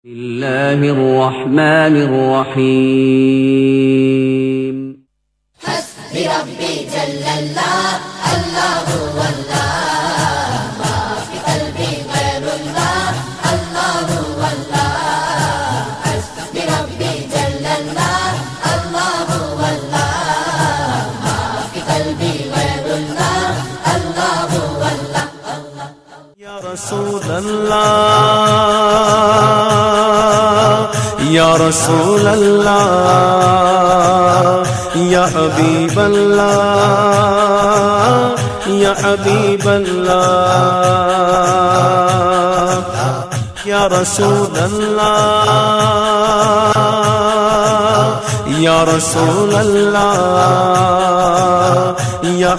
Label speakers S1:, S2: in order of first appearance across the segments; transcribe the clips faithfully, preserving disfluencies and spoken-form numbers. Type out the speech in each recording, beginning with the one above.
S1: ബിസ്മില്ലാഹിർ റഹ്മാനിർ റഹീം.
S2: ഹസ്ബി റബ്ബി ജല്ലല്ലാഹ് അല്ലാഹു വല്ലാഹ് മാ ഫി ഖൽബി ഗൈറുല്ലാഹ് അല്ലാഹു വല്ലാഹ്. ഹസ്ബി റബ്ബി ജല്ലല്ലാഹ് അല്ലാഹു വല്ലാഹ് മാ ഫി ഖൽബി ഗൈറുല്ലാഹ് അല്ലാഹു വല്ലാഹ്.
S3: യാ റസൂലല്ലാഹ് യാ റസൂലല്ലാഹ് യാ ഹബീബല്ലാഹ് യാ ഹബീബല്ലാഹ് യാ റസൂലല്ലാഹ് യാ റസൂലല്ലാഹ് യാ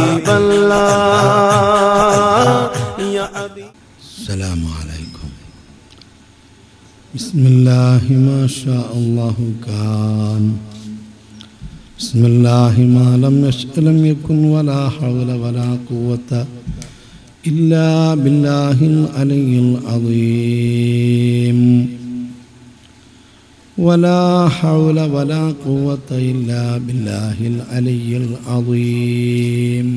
S3: ഹബീബല്ലാഹ് യാ ഹബീബ്.
S4: അസ്സലാമു അലൈക്കും. ബിസ്മില്ലാഹി മാ ഷാ അല്ലാഹു കാൻ. ബിസ്മില്ലാഹി മാ ലം യശഅ ലം യകുൻ വലാ ഹൗല വലാ ഖുവത ഇല്ലാ ബില്ലാഹിൽ അലിയിൽ അദീം. വലാ ഹൗല വലാ ഖുവത ഇല്ലാ ബില്ലാഹിൽ അലിയിൽ അദീം.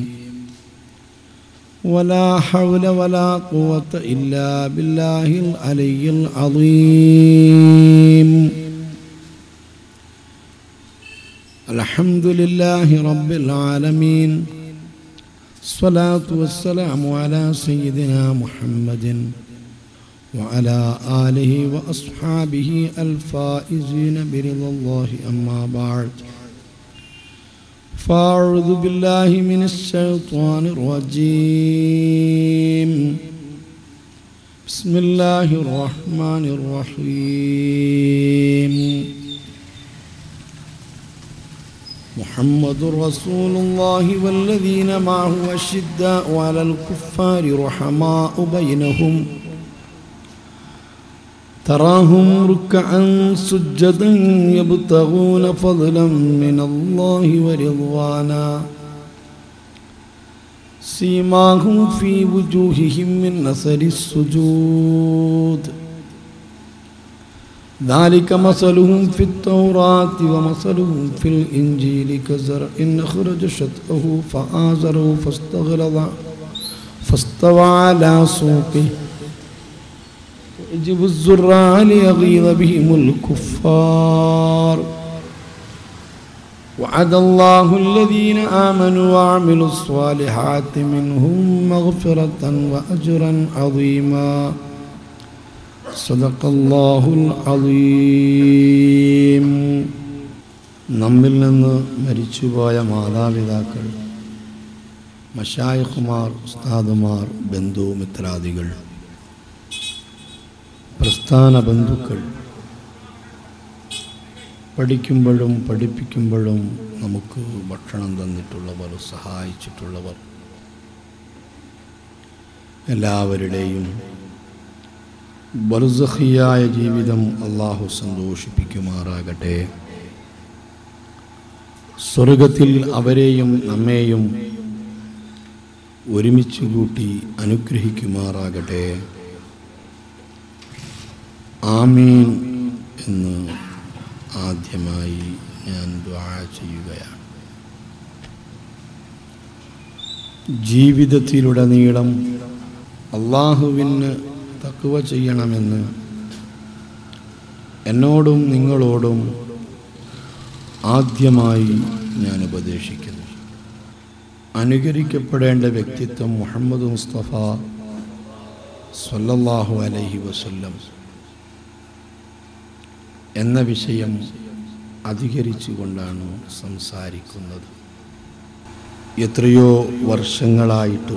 S4: ولا حول ولا قوة إلا بالله العلي العظيم. الحمد لله رب العالمين. الصلاة والسلام على سيدنا محمد وعلى آله وأصحابه الفائزين برضا الله. أما بعد، فأعوذ بالله من الشيطان الرجيم. بسم الله الرحمن الرحيم. محمد رسول الله والذين معه أشداء على الكفار رحماء بينهم تراهم ركعا سجدا يبتغون فضلا من الله ورضوانا سيماهم في وجوههم من أثر السجود ذلك مثلهم في التوراة ومثلهم في الإنجيل كزرع أخرج شطأه فآزره فاستغلظ فاستوى على سوقه يجب الزراع ليغيظ بهم الكفار. وعد الله الذين آمنوا وعملوا الصالحات منهم مغفرة وأجرا عظيما. صدق الله العظيم. നമ്മിൽ നിന്ന് മരിച്ചുപോയ മാതാപിതാക്കൾ, മശായിഖുമാർ, ഉസ്താദുമാർ, ബന്ധുമിത്രാദികൾ, പ്രസ്ഥാന ബന്ധുക്കൾ, പഠിക്കുമ്പോഴും പഠിപ്പിക്കുമ്പോഴും നമുക്ക് ഭക്ഷണം തന്നിട്ടുള്ളവർ, സഹായിച്ചിട്ടുള്ളവർ, എല്ലാവരുടെയും ബർസഖിയായ ജീവിതം അല്ലാഹു സന്തോഷിപ്പിക്കുമാറാകട്ടെ. സ്വർഗത്തിൽ അവരെയും നമ്മെയും ഒരുമിച്ച് കൂട്ടി അനുഗ്രഹിക്കുമാറാകട്ടെ. ആമീൻ എന്ന് ആദ്യമായി ഞാൻ ദുആ ചെയ്യുകയാണ്. ജീവിതത്തിലുടനീളം അല്ലാഹുവിന് തഖ്വ ചെയ്യണമെന്ന് എന്നോടും നിങ്ങളോടും ആദ്യമായി ഞാൻ ഉപദേശിക്കുന്നു. അനുകരിക്കപ്പെടേണ്ട വ്യക്തിത്വം മുഹമ്മദ് മുസ്തഫ സ്വല്ലല്ലാഹു അലൈഹി വസല്ലം എന്ന വിഷയം അധികരിച്ചുകൊണ്ടാണ് സംസാരിക്കുന്നത്. എത്രയോ വർഷങ്ങളായിട്ട്,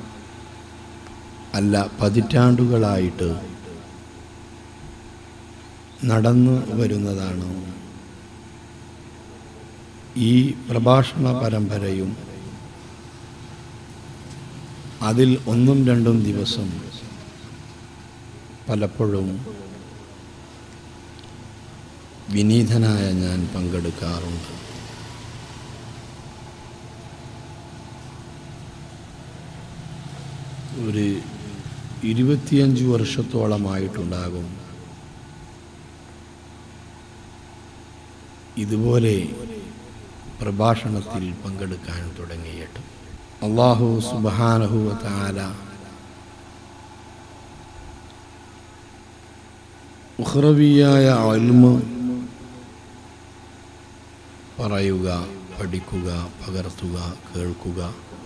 S4: അല്ല പതിറ്റാണ്ടുകളായിട്ട് നടന്നു വരുന്നതാണ് ഈ പ്രഭാഷണ പരമ്പരയും. അതിൽ ഒന്നും രണ്ടും ദിവസം പലപ്പോഴും വിനീതനായ ഞാൻ പങ്കെടുക്കാറുണ്ട്. ഒരു ഇരുപത്തിയഞ്ച് വർഷത്തോളമായിട്ടുണ്ടാകും ഇതുപോലെ പ്രഭാഷണത്തിൽ പങ്കെടുക്കാൻ തുടങ്ങിയിട്ട് അല്ലാഹു സുബ്ഹാനഹു വ തആല ഉഖ്റവിയായ ഇൽമ് പറയുക, പഠിക്കുക, പകർത്തുക, കേൾക്കുക,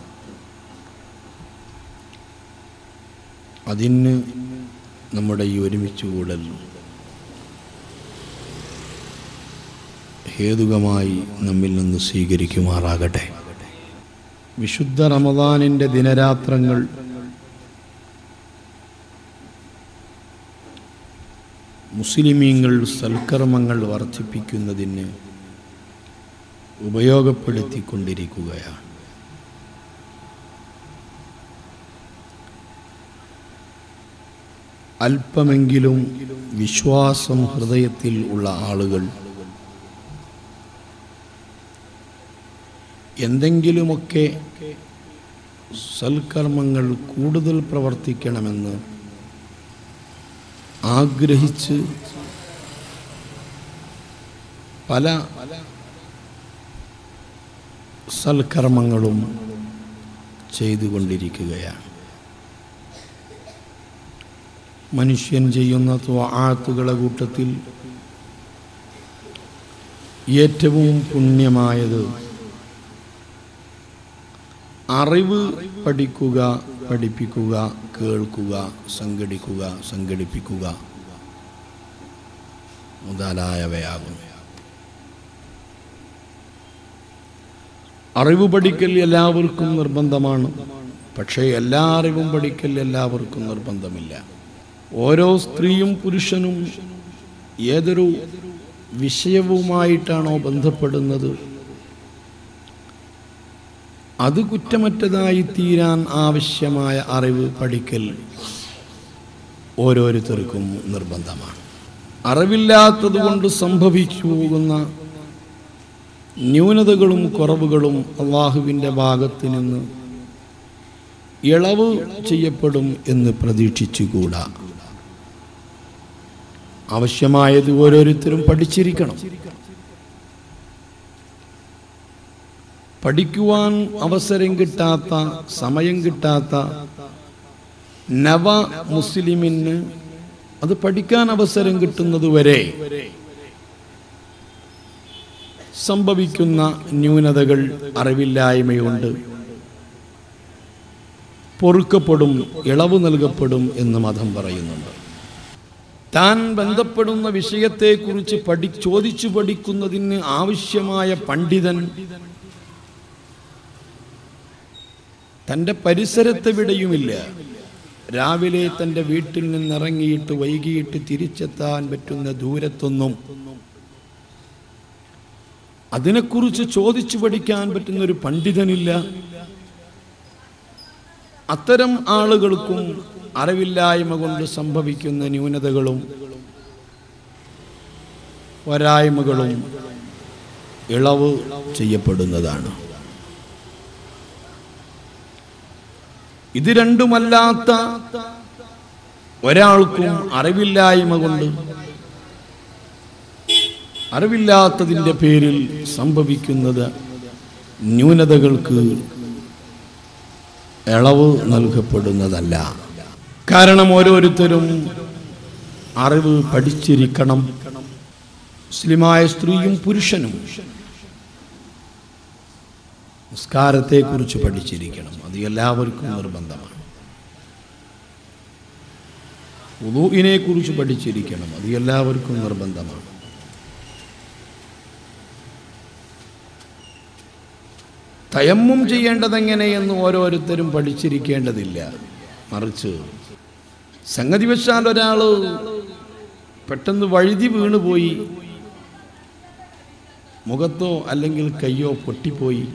S4: അതിന് നമ്മുടെ ഈ ഒരുമിച്ച് കൂടൽ ഹേതുകമായി നമ്മിൽ നിന്ന് സ്വീകരിക്കുമാറാകട്ടെ. വിശുദ്ധ റമദാനിൻ്റെ ദിനരാത്രങ്ങൾ മുസ്ലിമീങ്ങൾ സൽക്കർമ്മങ്ങൾ വർദ്ധിപ്പിക്കുന്നതിന് ഉപയോഗപ്പെടുത്തിക്കൊണ്ടിരിക്കുകയാണ്. അല്പമെങ്കിലും വിശ്വാസം ഹൃദയത്തിൽ ഉള്ള ആളുകൾ എന്തെങ്കിലുമൊക്കെ സൽക്കർമ്മങ്ങൾ കൂടുതൽ പ്രവർത്തിക്കണമെന്ന് ആഗ്രഹിച്ച് പല സൽക്കർമ്മങ്ങളും ചെയ്തുകൊണ്ടിരിക്കുകയാണ്. മനുഷ്യൻ ചെയ്യുന്ന ത്വആത്തുകളുടെ കൂട്ടത്തിൽ ഏറ്റവും പുണ്യമായത് അറിവ് പഠിക്കുക, പഠിപ്പിക്കുക, കേൾക്കുക, സംഘടിക്കുക, സംഘടിപ്പിക്കുക മുതലായവയാകും. അറിവ് പഠിക്കൽ എല്ലാവർക്കും നിർബന്ധമാണ്. പക്ഷേ എല്ലാ അറിവും പഠിക്കൽ എല്ലാവർക്കും നിർബന്ധമില്ല. ഓരോ സ്ത്രീയും പുരുഷനും ഏതൊരു വിഷയവുമായിട്ടാണോ ബന്ധപ്പെടുന്നത് അത് കുറ്റമറ്റതായി തീരാൻ ആവശ്യമായ അറിവ് പഠിക്കൽ ഓരോരുത്തർക്കും നിർബന്ധമാണ്. അറിവില്ലാത്തതുകൊണ്ട് സംഭവിച്ചു പോകുന്ന ന്യൂനതകളും കുറവുകളും അള്ളാഹുവിൻ്റെ ഭാഗത്ത് നിന്ന് ഇളവ് ചെയ്യപ്പെടും എന്ന് പ്രതീക്ഷിച്ചുകൂടാ. ആവശ്യമായത് ഓരോരുത്തരും പഠിച്ചിരിക്കണം. പഠിക്കുവാൻ അവസരം കിട്ടാത്ത, സമയം കിട്ടാത്ത നവ മുസ്ലിമിന് അത് പഠിക്കാൻ അവസരം കിട്ടുന്നതുവരെ സംഭവിക്കുന്ന ന്യൂനതകൾ അറിവില്ലായ്മയുണ്ട് പൊറുക്കപ്പെടും, ഇളവ് നൽകപ്പെടും എന്ന് മതം പറയുന്നുണ്ട്. താൻ ബന്ധപ്പെടുന്ന വിഷയത്തെക്കുറിച്ച് പഠി ചോദിച്ചു പഠിക്കുന്നതിന് ആവശ്യമായ പണ്ഡിതൻ തൻ്റെ പരിസരത്തെവിടെയുമില്ല. രാവിലെ തൻ്റെ വീട്ടിൽ നിന്നിറങ്ങിയിട്ട് വൈകിട്ട് തിരിച്ചെത്താൻ പറ്റുന്ന ദൂരത്തൊന്നും അതിനെക്കുറിച്ച് ചോദിച്ചു പഠിക്കാൻ പറ്റുന്നൊരു പണ്ഡിതനില്ല. അത്തരം ആളുകൾക്കും അറിവില്ലായ്മ കൊണ്ട് സംഭവിക്കുന്ന ന്യൂനതകളും പോരായ്മകളും ഇളവ് ചെയ്യപ്പെടുന്നതാണ്. ഇത് രണ്ടുമല്ലാത്ത ഒരാൾക്കും അറിവില്ലായ്മ കൊണ്ട് അറിവില്ലാത്തതിൻ്റെ പേരിൽ സംഭവിക്കുന്നത് ന്യൂനതകൾക്ക് ഇളവ് നൽകപ്പെടുന്നതല്ല. കാരണം ഓരോരുത്തരും അറിവ് പഠിച്ചിരിക്കണം. മുസ്ലിമായ സ്ത്രീയും പുരുഷനും നിസ്കാരത്തെക്കുറിച്ച് പഠിച്ചിരിക്കണം. അത് എല്ലാവർക്കും നിർബന്ധമാണ്. വുളൂഇനെ കുറിച്ച് പഠിച്ചിരിക്കണം. അത് എല്ലാവർക്കും നിർബന്ധമാണ്. തയമ്മും ചെയ്യേണ്ടതെങ്ങനെയെന്ന് ഓരോരുത്തരും പഠിച്ചിരിക്കേണ്ടതില്ല. മറിച്ച് സംഗതി വശാൽ ഒരാൾ പെട്ടെന്ന് വഴുതി വീണുപോയി, മുഖത്തോ അല്ലെങ്കിൽ കയ്യോ പൊട്ടിപ്പോയി,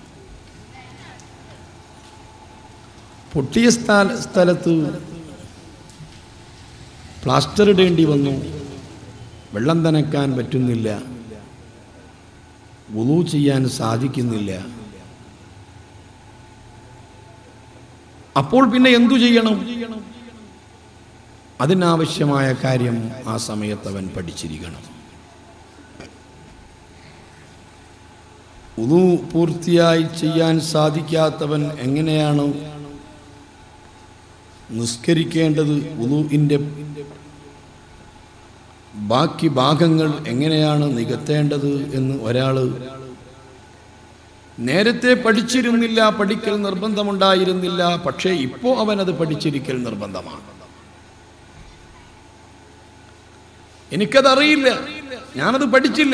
S4: പൊട്ടിയ സ്ഥല സ്ഥലത്ത് പ്ലാസ്റ്റർ ഇടേണ്ടി വന്നു, വെള്ളം നനക്കാൻ പറ്റുന്നില്ല, വുളൂ ചെയ്യാൻ സാധിക്കുന്നില്ല. അപ്പോൾ പിന്നെ എന്തു ചെയ്യണം? അതിനാവശ്യമായ കാര്യം ആ സമയത്ത് അവൻ പഠിച്ചിരിക്കണം. വുളു പൂർത്തിയായി ചെയ്യാൻ സാധിക്കാത്തവൻ എങ്ങനെയാണ് നിസ്കരിക്കേണ്ടത്? വുളുവിൻ്റെ ബാക്കി ഭാഗങ്ങൾ എങ്ങനെയാണ് നികത്തേണ്ടത് എന്ന് ഒരാൾ നേരത്തെ പഠിച്ചിരുന്നില്ല, പഠിക്കൽ നിർബന്ധമുണ്ടായിരുന്നില്ല. പക്ഷേ ഇപ്പോൾ അവനത് പഠിച്ചിരിക്കൽ നിർബന്ധമാണ്. എനിക്കതറിയില്ല, ഞാനത് പഠിച്ചില്ല,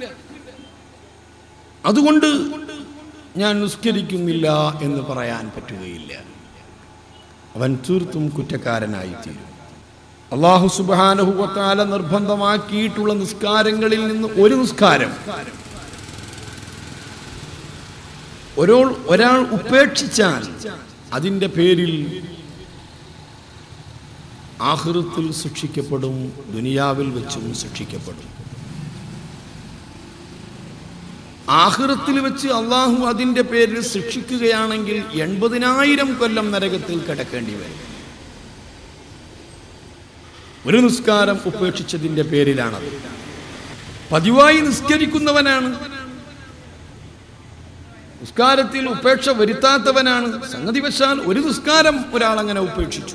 S4: അതുകൊണ്ട് ഞാൻ നിസ്കരിക്കുന്നില്ല എന്ന് പറയാൻ പറ്റുകയില്ല. അവൻ തീർത്തും കുറ്റക്കാരനായി തീരും. അല്ലാഹു സുബ്ഹാനഹു വ തആല നിർബന്ധമാക്കിയിട്ടുള്ള നിസ്കാരങ്ങളിൽ നിന്ന് ഒരു നിസ്കാരം ഒരാൾ ഒരാൾ ഉപേക്ഷിച്ചാൽ അതിൻ്റെ പേരിൽ ആഖിറത്തിൽ ശിക്ഷിക്കപ്പെടും, ദുനിയാവിൽ വെച്ചും ശിക്ഷിക്കപ്പെടും. ആഖിറത്തിൽ വെച്ച് അള്ളാഹു അതിൻ്റെ പേരിൽ ശിക്ഷിക്കുകയാണെങ്കിൽ എൺപതിനായിരം കൊല്ലം നരകത്തിൽ കിടക്കേണ്ടി വരും. ഒരു നിസ്കാരം ഉപേക്ഷിച്ചതിൻ്റെ പേരിലാണത്. പതിവായി നിസ്കരിക്കുന്നവനാണ്, നിസ്കാരത്തിൽ ഉപേക്ഷ വരുത്താത്തവനാണ്. സംഗതി വശാൽ ഒരു നിസ്കാരം ഒരാൾ അങ്ങനെ ഉപേക്ഷിച്ചു,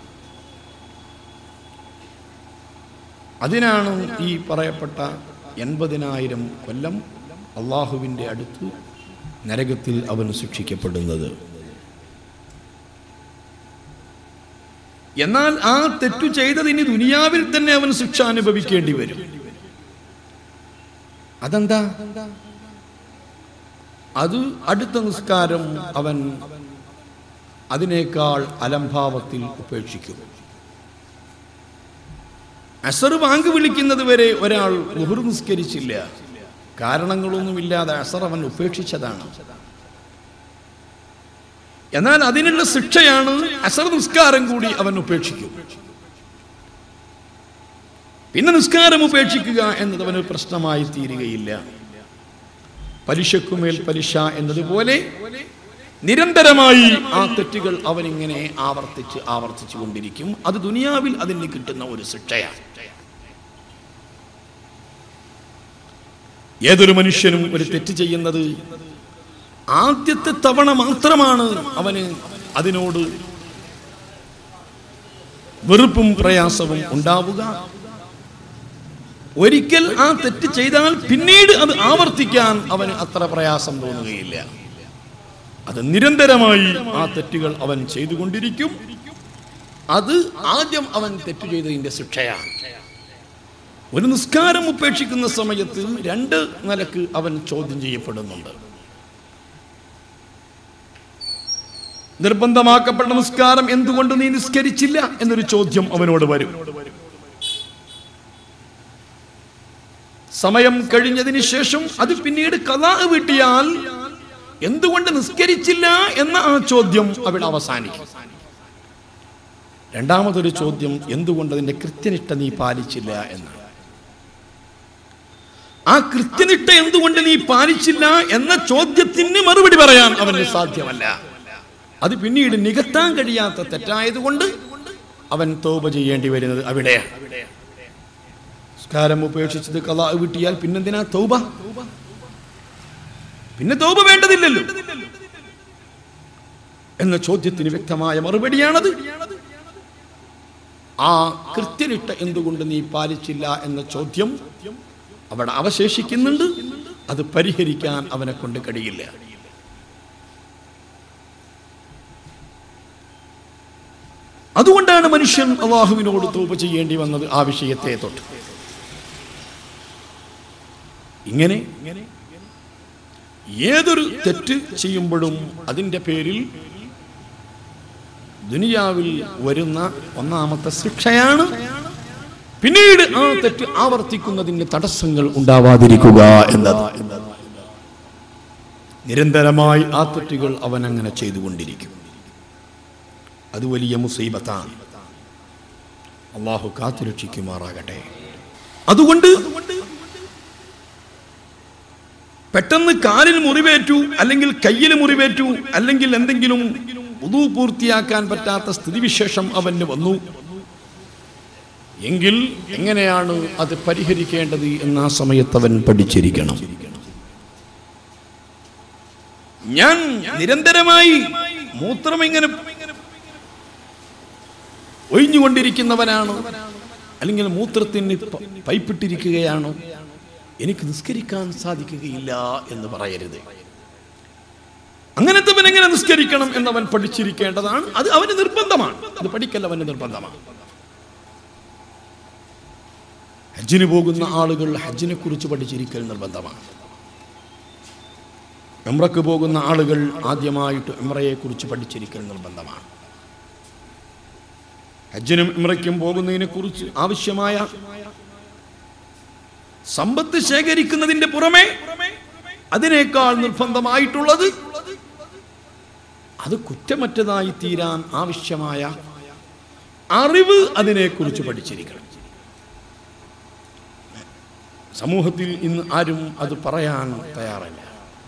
S4: അതിനാണ് ഈ പറയപ്പെട്ട എൺപതിനായിരം കൊല്ലം അള്ളാഹുവിൻ്റെ അടുത്ത് നരകത്തിൽ അവൻ ശിക്ഷിക്കപ്പെടുന്നത്. എന്നാൽ ആ തെറ്റു ചെയ്തതിന് ദുനിയാവിൽ തന്നെ അവൻ ശിക്ഷ അനുഭവിക്കേണ്ടി വരും. അതെന്താ? അത് അടുത്ത നിസ്കാരം അവൻ അതിനേക്കാൾ അലംഭാവത്തിൽ ഉപേക്ഷിക്കും. അസർ ബാങ്ക് വിളിക്കുന്നത് വരെ ഒരാൾ ളുഹർ നിസ്കരിച്ചില്ല, കാരണങ്ങളൊന്നുമില്ലാതെ അസർ അവൻ ഉപേക്ഷിച്ചതാണ്. എന്നാൽ അതിനുള്ള ശിക്ഷയാണ് അസർ നിസ്കാരം കൂടി അവൻ ഉപേക്ഷിക്കും. പിന്നെ നിസ്കാരം ഉപേക്ഷിക്കുക എന്നത് അവന് പ്രശ്നമായി തീരുകയില്ല. പലിശക്കുമേൽ പലിശ എന്നതുപോലെ നിരന്തരമായി ആ തെറ്റുകൾ അവനിങ്ങനെ ആവർത്തിച്ച് ആവർത്തിച്ചു കൊണ്ടിരിക്കും. അത് ദുനിയാവിൽ അതിന് കിട്ടുന്ന ഒരു ശിക്ഷയാണ്. ഏതൊരു മനുഷ്യനും ഒരു തെറ്റ് ചെയ്യുന്നത് ആദ്യത്തെ തവണ മാത്രമാണ് അവന് അതിനോട് വെറുപ്പും പ്രയാസവും ഉണ്ടാവുക. ഒരിക്കൽ ആ തെറ്റ് ചെയ്താൽ പിന്നീട് അത് ആവർത്തിക്കാൻ അവന് അത്ര പ്രയാസം തോന്നുകയില്ല. അത് നിരന്തരമായി ആ തെറ്റുകൾ അവൻ ചെയ്തുകൊണ്ടിരിക്കും. അത് ആദ്യം അവൻ തെറ്റു ചെയ്തതിന്റെ ശിക്ഷയാണ്. ഒരു നിസ്കാരം ഉപേക്ഷിക്കുന്ന സമയത്ത് രണ്ട് നിലക്ക് അവൻ ചോദ്യം ചെയ്യപ്പെടുന്നുണ്ട്. നിർബന്ധമാക്കപ്പെട്ട നിസ്കാരം എന്തുകൊണ്ട് നീ നിസ്കരിച്ചില്ല എന്നൊരു ചോദ്യം അവനോട് വരും. സമയം കഴിഞ്ഞതിന് ശേഷം അത് പിന്നീട് ഖളാ വീട്ടിയാൽ എന്തുകൊണ്ട് നിസ്കരിച്ചില്ല എന്ന ആ ചോദ്യം അവിടെ അവസാനിക്കും. രണ്ടാമതൊരു ചോദ്യം എന്തുകൊണ്ട് അതിന്റെ കൃത്യനിഷ്ഠ നീ പാലിച്ചില്ല എന്നാണ്. ആ കൃത്യനിഷ്ഠ എന്തുകൊണ്ട് നീ പാലിച്ചില്ല എന്ന ചോദ്യത്തിന് മറുപടി പറയാൻ അവന് സാധ്യമല്ല. അത് പിന്നീട് നികത്താൻ കഴിയാത്ത തെറ്റായതുകൊണ്ട് അവൻ തൗബ ചെയ്യേണ്ടി വരുന്നത് അവിടെയാണ്. നിസ്കാരം ഉപേക്ഷിച്ചത് ഖളാ വീട്ടിയാൽ പിന്നെന്തിനാ തൗബ? പിന്നെ തൗബ വേണ്ടതില്ലല്ലോ എന്ന ചോദ്യത്തിന് വ്യക്തമായ മറുപടിയാണത്. ആ കൃത്യനിഷ്ഠ എന്തുകൊണ്ട് നീ പാലിച്ചില്ല എന്ന ചോദ്യം അവിടെ അവശേഷിക്കുന്നുണ്ട്. അത് പരിഹരിക്കാൻ അവനെ കൊണ്ട് കഴിയില്ല. അതുകൊണ്ടാണ് മനുഷ്യൻ അല്ലാഹുവിനോട് തൗബ ചെയ്യേണ്ടി വന്നത് ആ വിഷയത്തെ തൊട്ട്. ഇങ്ങനെ ഏതൊരു തെറ്റ് ചെയ്യുമ്പോഴും അതിൻ്റെ പേരിൽ ദുനിയാവിൽ വരുന്ന ഒന്നാമത്തെ ശിക്ഷയാണ് പിന്നീട് ആ തെറ്റ് ആവർത്തിക്കുന്നതിന് തടസ്സങ്ങൾ ഉണ്ടാവാതിരിക്കുക എന്നത്. നിരന്തരമായി ആ തെറ്റുകൾ അവൻ അങ്ങനെ ചെയ്തുകൊണ്ടിരിക്കും. അത് വലിയ മുസീബത്താണ്. അല്ലാഹു കാത്തുരക്ഷിക്കുമാറാകട്ടെ. അതുകൊണ്ട് പെട്ടെന്ന് കാലിൽ മുറിവേറ്റു, അല്ലെങ്കിൽ കയ്യിൽ മുറിവേറ്റു, അല്ലെങ്കിൽ എന്തെങ്കിലും വുളു പൂർത്തിയാക്കാൻ പറ്റാത്ത സ്ഥിതിവിശേഷം അവന് വന്നു എങ്കിൽ എങ്ങനെയാണ് അത് പരിഹരിക്കേണ്ടത് എന്ന ആ സമയത്ത് അവൻ പഠിച്ചിരിക്കണം. ഞാൻ നിരന്തരമായി മൂത്രം ഇങ്ങനെ ഒഴിഞ്ഞുകൊണ്ടിരിക്കുന്നവനാണ്, അല്ലെങ്കിൽ മൂത്രത്തിന് പൈപ്പിട്ടിരിക്കുകയാണോ, എനിക്ക് നിസ്കരിക്കാൻ സാധിക്കുകയില്ല എന്ന് പറയരുത്. അങ്ങനത്തെ അവൻ എങ്ങനെ നിസ്കരിക്കണം എന്നവൻ പഠിച്ചിരിക്കേണ്ടതാണ്. അത് അവന് നിർബന്ധമാണ്. അത് പഠിക്കൽ അവന് നിർബന്ധമാണ്. ഹജ്ജിന് പോകുന്ന ആളുകൾ ഹജ്ജിനെ കുറിച്ച് പഠിച്ചിരിക്കൽ നിർബന്ധമാണ്. ഉംറക്ക് പോകുന്ന ആളുകൾ ആദ്യമായിട്ട് ഉംറയെ കുറിച്ച് പഠിച്ചിരിക്കൽ നിർബന്ധമാണ്. ഹജ്ജിനും ഉംറയ്ക്കും പോകുന്നതിനെ കുറിച്ച് ആവശ്യമായ സമ്പത്ത് ശേഖരിക്കുന്നതിന്റെ പുറമെ അതിനേക്കാൾ നിർബന്ധമായിട്ടുള്ളത് അത് കുറ്റമറ്റതായി തീരാൻ ആവശ്യമായ അറിവ് അതിനെക്കുറിച്ച് പഠിച്ചിരിക്കണം. സമൂഹത്തിൽ ഇന്ന് ആരും അത് പറയാൻ തയ്യാറല്ല,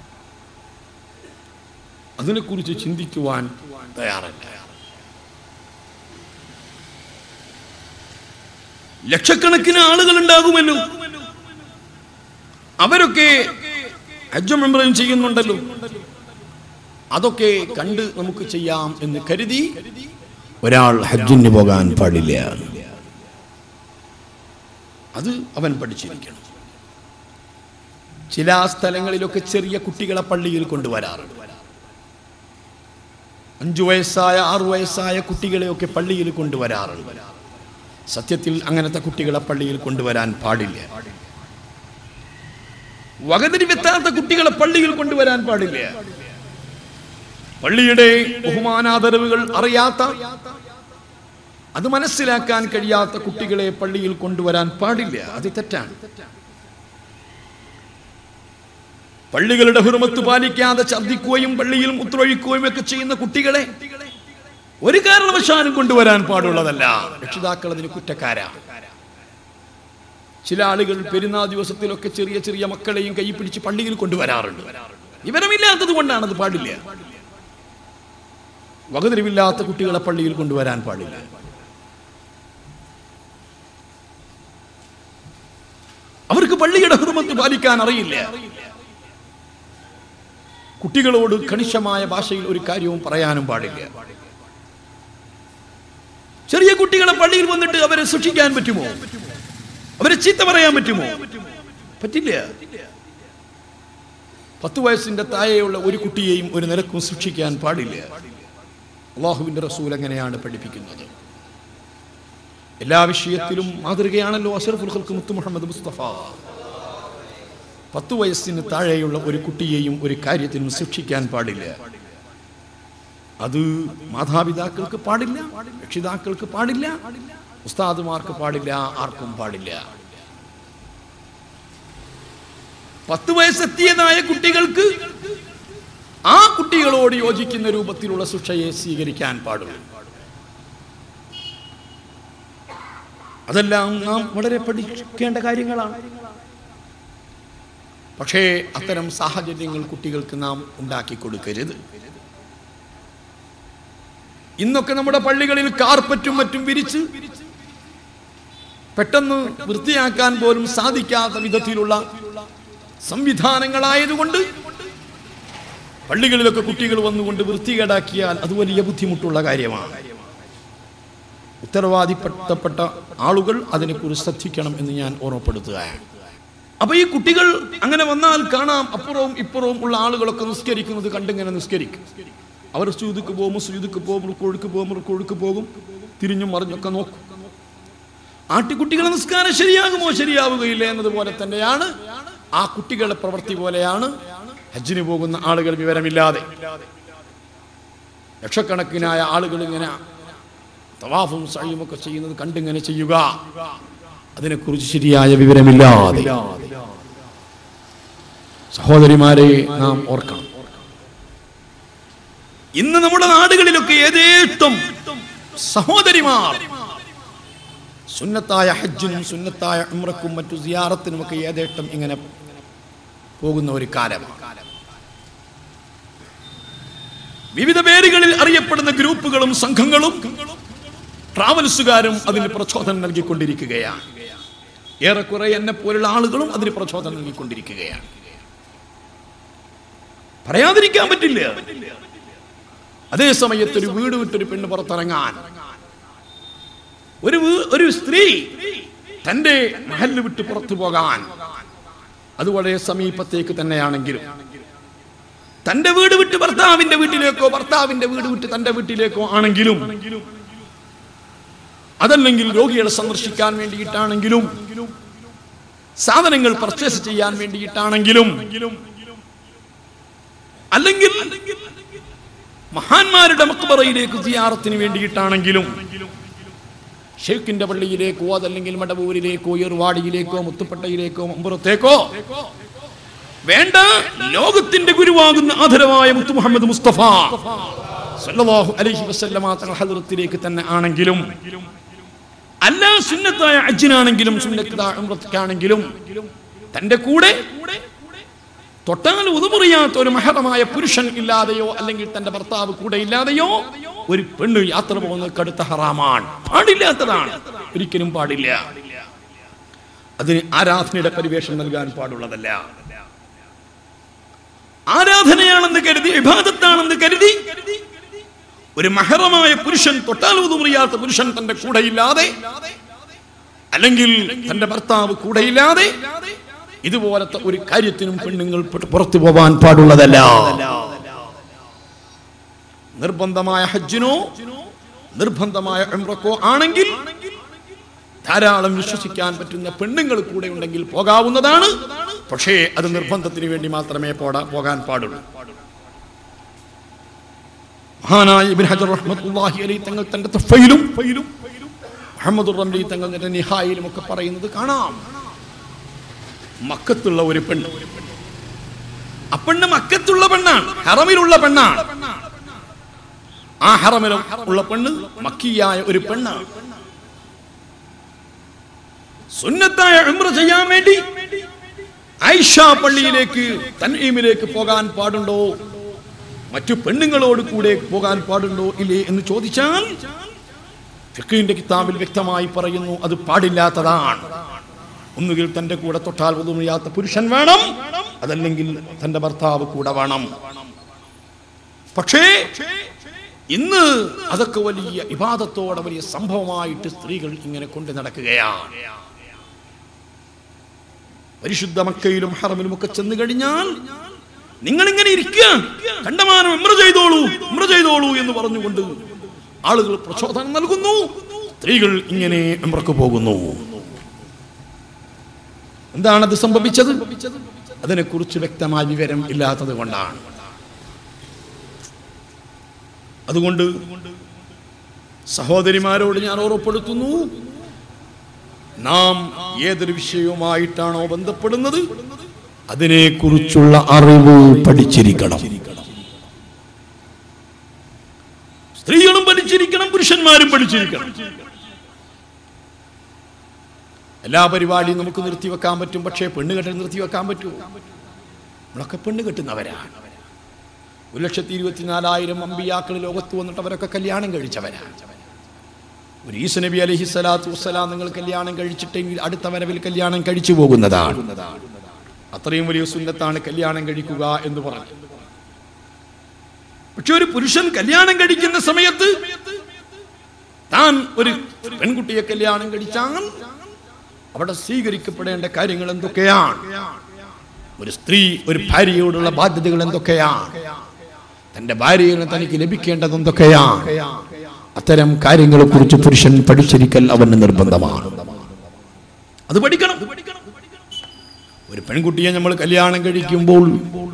S4: അതിനെക്കുറിച്ച് ചിന്തിക്കുവാൻ തയ്യാറല്ല. ലക്ഷക്കണക്കിന് ആളുകൾ ഉണ്ടാകുമല്ലോ, അവരൊക്കെ ഹജ്ജും ഉംറയും ചെയ്യുന്നുണ്ടല്ലോ. അതൊക്കെ കണ്ട് നമുക്ക് ചെയ്യാം എന്ന് കരുതി ഒരാൾ ഹജ്ജിന് പോകാൻ പാടില്ല. അത് അവൻ പഠിച്ചിരിക്കണം. ചില സ്ഥലങ്ങളിലൊക്കെ ചെറിയ കുട്ടികളെ പള്ളിയിൽ കൊണ്ടുവരാറുണ്ട്. അഞ്ചു വയസ്സായ ആറു വയസ്സായ കുട്ടികളെയൊക്കെ പള്ളിയിൽ കൊണ്ടുവരാറുണ്ട്. സത്യത്തിൽ അങ്ങനത്തെ കുട്ടികളെ പള്ളിയിൽ കൊണ്ടുവരാൻ പാടില്ല. വകതിരിവെത്താത്ത കുട്ടികളെ പള്ളിയിൽ കൊണ്ടുവരാൻ പാടില്ല. പള്ളിയുടെ ബഹുമാനാദരവുകൾ അറിയാത്ത, അത് മനസ്സിലാക്കാൻ കഴിയാത്ത കുട്ടികളെ പള്ളിയിൽ കൊണ്ടുവരാൻ പാടില്ല. അത് തെറ്റാണ്. പള്ളികളുടെ ഹുർമത്ത് പാലിക്കാതെ ഛർദ്ദിക്കുകയും പള്ളിയിൽ മൂത്രമൊഴിക്കുകയും ഒക്കെ ചെയ്യുന്ന കുട്ടികളെ ഒരു കാരണവശാലും കൊണ്ടുവരാൻ പാടുള്ളതല്ല. രക്ഷിതാക്കൾ അതിന് കുറ്റക്കാരാണ്. ചില ആളുകൾ പെരുന്നാൾ ദിവസത്തിലൊക്കെ ചെറിയ ചെറിയ മക്കളെയും കൈ പിടിച്ച് പള്ളിയിൽ കൊണ്ടുവരാറുണ്ട്. വിവരമില്ലാത്തത് കൊണ്ടാണ് അത് പാടില്ല. വകതിരിവില്ലാത്ത കുട്ടികളെ പള്ളിയിൽ കൊണ്ടുവരാൻ പാടില്ല. അവർക്ക് പള്ളിയുടെ ഹുർമത്ത് പാലിക്കാൻ അറിയില്ല. കുട്ടികളോട് കണിശമായ ഭാഷയിൽ ഒരു കാര്യവും പറയാനും പാടില്ല. ചെറിയ കുട്ടികളെ പള്ളിയിൽ വന്നിട്ട് അവരെ സൂക്ഷിക്കാൻ പറ്റുമോ? അവരെ ചീത്ത പറയാൻ പറ്റുമോ? പറ്റില്ല. പത്ത് വയസ്സിന്റെ താഴെയുള്ള ഒരു കുട്ടിയെയും ഒരു നിലക്കും സൂക്ഷിക്കാൻ പാടില്ല. അല്ലാഹുവിന്റെ റസൂൽ അങ്ങനെയാണ് പഠിപ്പിക്കുന്നത്. എല്ലാ വിഷയത്തിലും മാതൃകയാണല്ലോ അഷ്റഫുൽ ഖൽഖ് മുത്ത് മുഹമ്മദ് മുസ്തഫ. പത്ത് വയസ്സിന് താഴെയുള്ള ഒരു കുട്ടിയെയും ഒരു കാര്യത്തിനും സൂക്ഷിക്കാൻ പാടില്ല. അത് മാതാപിതാക്കൾക്ക് പാടില്ല, രക്ഷിതാക്കൾക്ക് പാടില്ല, ഉസ്താദുമാർക്ക് പാടില്ല, ആർക്കും പാടില്ല. പത്ത് വയസ്സെത്തിയതായ കുട്ടികൾക്ക് ആ കുട്ടികളോട് യോജിക്കുന്ന രൂപത്തിലുള്ള ശിക്ഷയെ സ്വീകരിക്കാൻ പാടുള്ളൂ. അതെല്ലാം നാം വളരെ പഠിക്കേണ്ട കാര്യങ്ങളാണ്. പക്ഷേ അത്തരം സാഹചര്യങ്ങൾ കുട്ടികൾക്ക് നാം ഉണ്ടാക്കി കൊടുക്കരുത്. ഇന്നൊക്കെ നമ്മുടെ പള്ളികളിൽ കാർപ്പറ്റും മറ്റും വിരിച്ച് പെട്ടെന്ന് വൃത്തിയാക്കാൻ പോലും സാധിക്കാത്ത വിധത്തിലുള്ള സംവിധാനങ്ങളായതുകൊണ്ട് പള്ളികളിലൊക്കെ കുട്ടികൾ വന്നുകൊണ്ട് വൃത്തികേടാക്കിയാൽ അത് വലിയ ബുദ്ധിമുട്ടുള്ള കാര്യമാണ്. ഉത്തരവാദിത്തപ്പെട്ട ആളുകൾ അതിനെക്കുറിച്ച് ശ്രദ്ധിക്കണം എന്ന് ഞാൻ ഓർമ്മപ്പെടുത്തുകയാണ്. അപ്പൊ ഈ കുട്ടികൾ അങ്ങനെ വന്നാൽ കാണാം, അപ്പുറവും ഇപ്പുറവും ഉള്ള ആളുകളൊക്കെ നിസ്കരിക്കുന്നത് കണ്ടിങ്ങനെ നിസ്കരിക്കും. അവർ സുജൂദിക്ക് പോകും, സുജൂദിക്ക് പോകും, റുക്കൂക്ക് പോകും, റുക്കൂക്ക് പോകും, തിരിഞ്ഞും മറിഞ്ഞൊക്കെ നോക്കും. ആട്ടിക്കുട്ടികളെ നിസ്കാരം ശരിയാകുമോ? ശരിയാവുകയില്ല എന്നതുപോലെ തന്നെയാണ് ആ കുട്ടികളുടെ പ്രവൃത്തി പോലെയാണ് ഹജ്ജിന് പോകുന്ന ആളുകൾ വിവരമില്ലാതെ. ലക്ഷക്കണക്കിനായ ആളുകൾ ഇങ്ങനെ തവാഫും സഅയും ഒക്കെ ചെയ്യുന്നത് കണ്ടിങ്ങനെ ചെയ്യുക, അതിനെക്കുറിച്ച് ശരിയായ വിവരമില്ലാതെ. സഹോദരിമാരെ, നാം ഓർക്കണം, ഇന്ന് നമ്മുടെ നാടുകളിലൊക്കെ യഥേഷ്ടം സഹോദരിമാർ സുന്നത്തായ ഹജ്ജിനും സുന്നത്തായ ഉംറക്കും മറ്റു സിയാറത്തിനുമൊക്കെ യഥേഷ്ടം ഇങ്ങനെ പോകുന്ന ഒരു കാലമാണ്. വിവിധ പേരുകളിൽ അറിയപ്പെടുന്ന ഗ്രൂപ്പുകളും സംഘങ്ങളും ട്രാവൽസുകാരും അതിന് പ്രചോദനം നൽകിക്കൊണ്ടിരിക്കുകയാണ്. ഏറെക്കുറെ എന്നെ പോലുള്ള ആളുകളും അതിന് പ്രചോദനം നൽകിക്കൊണ്ടിരിക്കുകയാണ്. പറയാതിരിക്കാൻ പറ്റില്ല. അതേ സമയത്ത് ഒരു വീട് വിട്ടൊരു പെണ്ണ് പുറത്തിറങ്ങാൻ, ഒരു ഒരു സ്ത്രീ തന്റെ മഹല്ല് വിട്ട് പുറത്തു പോകാൻ, അത് വളരെ സമീപത്തേക്ക് തന്നെയാണെങ്കിലും, തന്റെ വീട് വിട്ട് ഭർത്താവിന്റെ വീട്ടിലേക്കോ ഭർത്താവിന്റെ വീട് വിട്ട് തന്റെ വീട്ടിലേക്കോ ആണെങ്കിലും, അതല്ലെങ്കിൽ രോഗികളെ സന്ദർശിക്കാൻ വേണ്ടിയിട്ടാണെങ്കിലും, സാധനങ്ങൾ പർച്ചേസ് ചെയ്യാൻ വേണ്ടിയിട്ടാണെങ്കിലും, അല്ലെങ്കിൽ മഹാന്മാരുടെ മക്ബറയിലേക്ക് സിയാറത്തിന് വേണ്ടിയിട്ടാണെങ്കിലും, ഷെയ്ഖിന്റെ പള്ളിയിലേക്കോ അതല്ലെങ്കിൽ മടവൂരിലേക്കോ ഏർവാടിയിലേക്കോ മുത്തുപ്പട്ടയിലേക്കോ മമ്പുറത്തേക്കോ വേണ്ട, ലോകത്തിന്റെ ഗുരുവാകുന്ന ആദരവായ മുത്തു മുഹമ്മദ് മുസ്തഫ സല്ലല്ലാഹു അലൈഹി വസല്ലമ തങ്ങൾ ഹദ്റത്തിലേക്ക് തന്നെ ആണെങ്കിലും, അല്ല സുന്നത്തായ ഹജ്ജിനാണെങ്കിലും സുന്നത്തായ ഉംറയ്ക്കാണെങ്കിലും, തന്റെ കൂടെ തൊട്ടാൽ ഉതുമുറിയാത്ത ഒരു മഹറമായ പുരുഷൻ ഇല്ലാതെയോ അല്ലെങ്കിൽ തന്റെ ഭർത്താവ് കൂടെ ഇല്ലാതെയോ ഒരു പെണ്ണ് യാത്ര പോകുന്നത് കടുത്ത ഹറാമാണ്, പാടില്ലാത്തതാണ്, ഒരിക്കലും പാടില്ല. അതിന് ആരാധനയുടെ പരിവേഷം നൽകാൻ പാടുള്ളതല്ല. ആരാധനയാണെന്ന് കരുതി, ഇബാദത്താണെന്ന് കരുതി ഒരു മഹറമായ പുരുഷൻ, തൊട്ടാൽ ഉതുമുറിയാത്ത പുരുഷൻ തന്റെ കൂടെയില്ലാതെ അല്ലെങ്കിൽ തന്റെ ഭർത്താവ് കൂടെയില്ലാതെ ഇതുപോലത്തെ ഒരു കാര്യത്തിനും പെണ്ണുങ്ങൾ പുറത്തു പോവാൻ പാടുള്ളതല്ല. നിർബന്ധമായ ഹജ്ജിനോ നിർബന്ധമായ ഉംറക്കോ ആണെങ്കിൽ ധാരാളം വിശ്വസിക്കാൻ പറ്റുന്ന പെണ്ണുങ്ങൾ കൂടെ ഉണ്ടെങ്കിൽ പോകാവുന്നതാണ്. പക്ഷേ അത് നിർബന്ധത്തിന് വേണ്ടി മാത്രമേ പോകാൻ പാടുള്ളൂ. മഹാനായ ഇബ്നു ഹജർ റഹ്മത്തുള്ളാഹി അലൈഹി തങ്ങൾ തന്റെ തഫ്സീലും മുഹമ്മദുർ റംലി തങ്ങൾ തന്റെ നിഹായിലും ഒക്കെ പറയുന്നത് കാണാം. മക്കത്തുള്ള ഒരു പെണ്ണ്, ആ പെണ്ണ് മക്കത്തുള്ള പെണ്ണാണ്, ഹറമിലുള്ള പെണ്ണാണ്. ആ ഹറമിൽ ഉള്ള പെണ്ണ് മക്കിയായ ഒരു പെണ്ണാണ്. സുന്നത്തായ ഉംറ ചെയ്യാൻ വേണ്ടി ആയിഷ പള്ളിയിലേക്ക് തൻഈമിലേക്ക് പോകാൻ പാടുണ്ടോ, മറ്റു പെണ്ണുങ്ങളോട് കൂടെ പോകാൻ പാടുണ്ടോ ഇല്ലേ എന്ന് ചോദിച്ചാൽ ഫിഖ്ഹിന്റെ കിതാബിൽ വ്യക്തമായി പറയുന്നു അത് പാടില്ലാത്തതാണ്. ഒന്നുകിൽ തന്റെ കൂടെ തൊട്ടാൽ ഉതുമുറിയാത്ത പുരുഷൻ വേണം, അതല്ലെങ്കിൽ തന്റെ ഭർത്താവ് കൂടെ വേണം. പക്ഷേ ഇന്ന് അതൊക്കെ വലിയ ഇബാദത്തോടെ വലിയ സംഭവമായിട്ട് സ്ത്രീകൾ ഇങ്ങനെ കൊണ്ടു നടക്കുകയാണ്. പരിശുദ്ധ മക്കയിലും ഹറമിലും ഒക്കെ ചെന്ന് കഴിഞ്ഞാൽ നിങ്ങൾ ഇങ്ങനെ ഇരിക്കുക, കണ്ടമാനം ഉംറ ചെയ്തോളൂ ഉംറ ചെയ്തോളൂ എന്ന് പറഞ്ഞുകൊണ്ട് ആളുകൾ പ്രചോദനം നൽകുന്നു. സ്ത്രീകൾ ഇങ്ങനെ ഉംറക്ക് പോകുന്നു. എന്താണത് സംഭവിച്ചത്? അതിനെക്കുറിച്ച് വ്യക്തമായ വിവരം ഇല്ലാത്തത് കൊണ്ടാണ്. അതുകൊണ്ട് സഹോദരിമാരോട് ഞാൻ ഓർമ്മപ്പെടുത്തുന്നു, നാം ഏതൊരു വിഷയവുമായിട്ടാണോ ബന്ധപ്പെടുന്നത് അതിനെക്കുറിച്ചുള്ള അറിവ് പഠിച്ചിരിക്കണം. സ്ത്രീകളും പഠിച്ചിരിക്കണം, പുരുഷന്മാരും പഠിച്ചിരിക്കണം. എല്ലാ പരിപാടിയും നമുക്ക് നിർത്തിവെക്കാൻ പറ്റും, പക്ഷേ പെണ്ണുകെട്ടൽ നിർത്തിവെക്കാൻ പറ്റുമോ? നമ്മളൊക്കെ പെണ്ണ് കെട്ടുന്നവരാണ്. ഒരു ലക്ഷത്തി ഇരുപത്തിനാലായിരം അമ്പിയാക്കൾ ലോകത്ത് വന്നിട്ട് അവരൊക്കെ കല്യാണം കഴിച്ചവരാണ്. ഒരു ഈസ നബി അലൈഹി സ്വലാത്തു വസ്സലാം നിങ്ങൾ കല്യാണം കഴിച്ചിട്ടെങ്കിൽ അടുത്ത വരവിൽ കല്യാണം കഴിച്ചു പോകുന്നതാണ്. അത്രയും വലിയ സുന്നത്താണ് കല്യാണം കഴിക്കുക എന്ന് പറഞ്ഞു. പക്ഷെ ഒരു പുരുഷൻ കല്യാണം കഴിക്കുന്ന സമയത്ത് താൻ ഒരു പെൺകുട്ടിയെ കല്യാണം കഴിച്ചാൽ അവിടെ സ്വീകരിക്കപ്പെടേണ്ട കാര്യങ്ങൾ എന്തൊക്കെയാണ്? ഒരു സ്ത്രീ ഒരു ഭാര്യയോടുള്ള ബാധ്യതകൾ എന്തൊക്കെയാണ്? തന്റെ ഭാര്യയിൽ തനിക്ക് ലഭിക്കേണ്ടത് എന്തൊക്കെയാണ്? അത്തരം കാര്യങ്ങളെ കുറിച്ച് പുരുഷൻ പഠിച്ചിരിക്കൽ അവന് നിർബന്ധമാണ്. അത് പഠിക്കണം. ഒരു പെൺകുട്ടിയെ നമ്മൾ കല്യാണം കഴിക്കുമ്പോൾ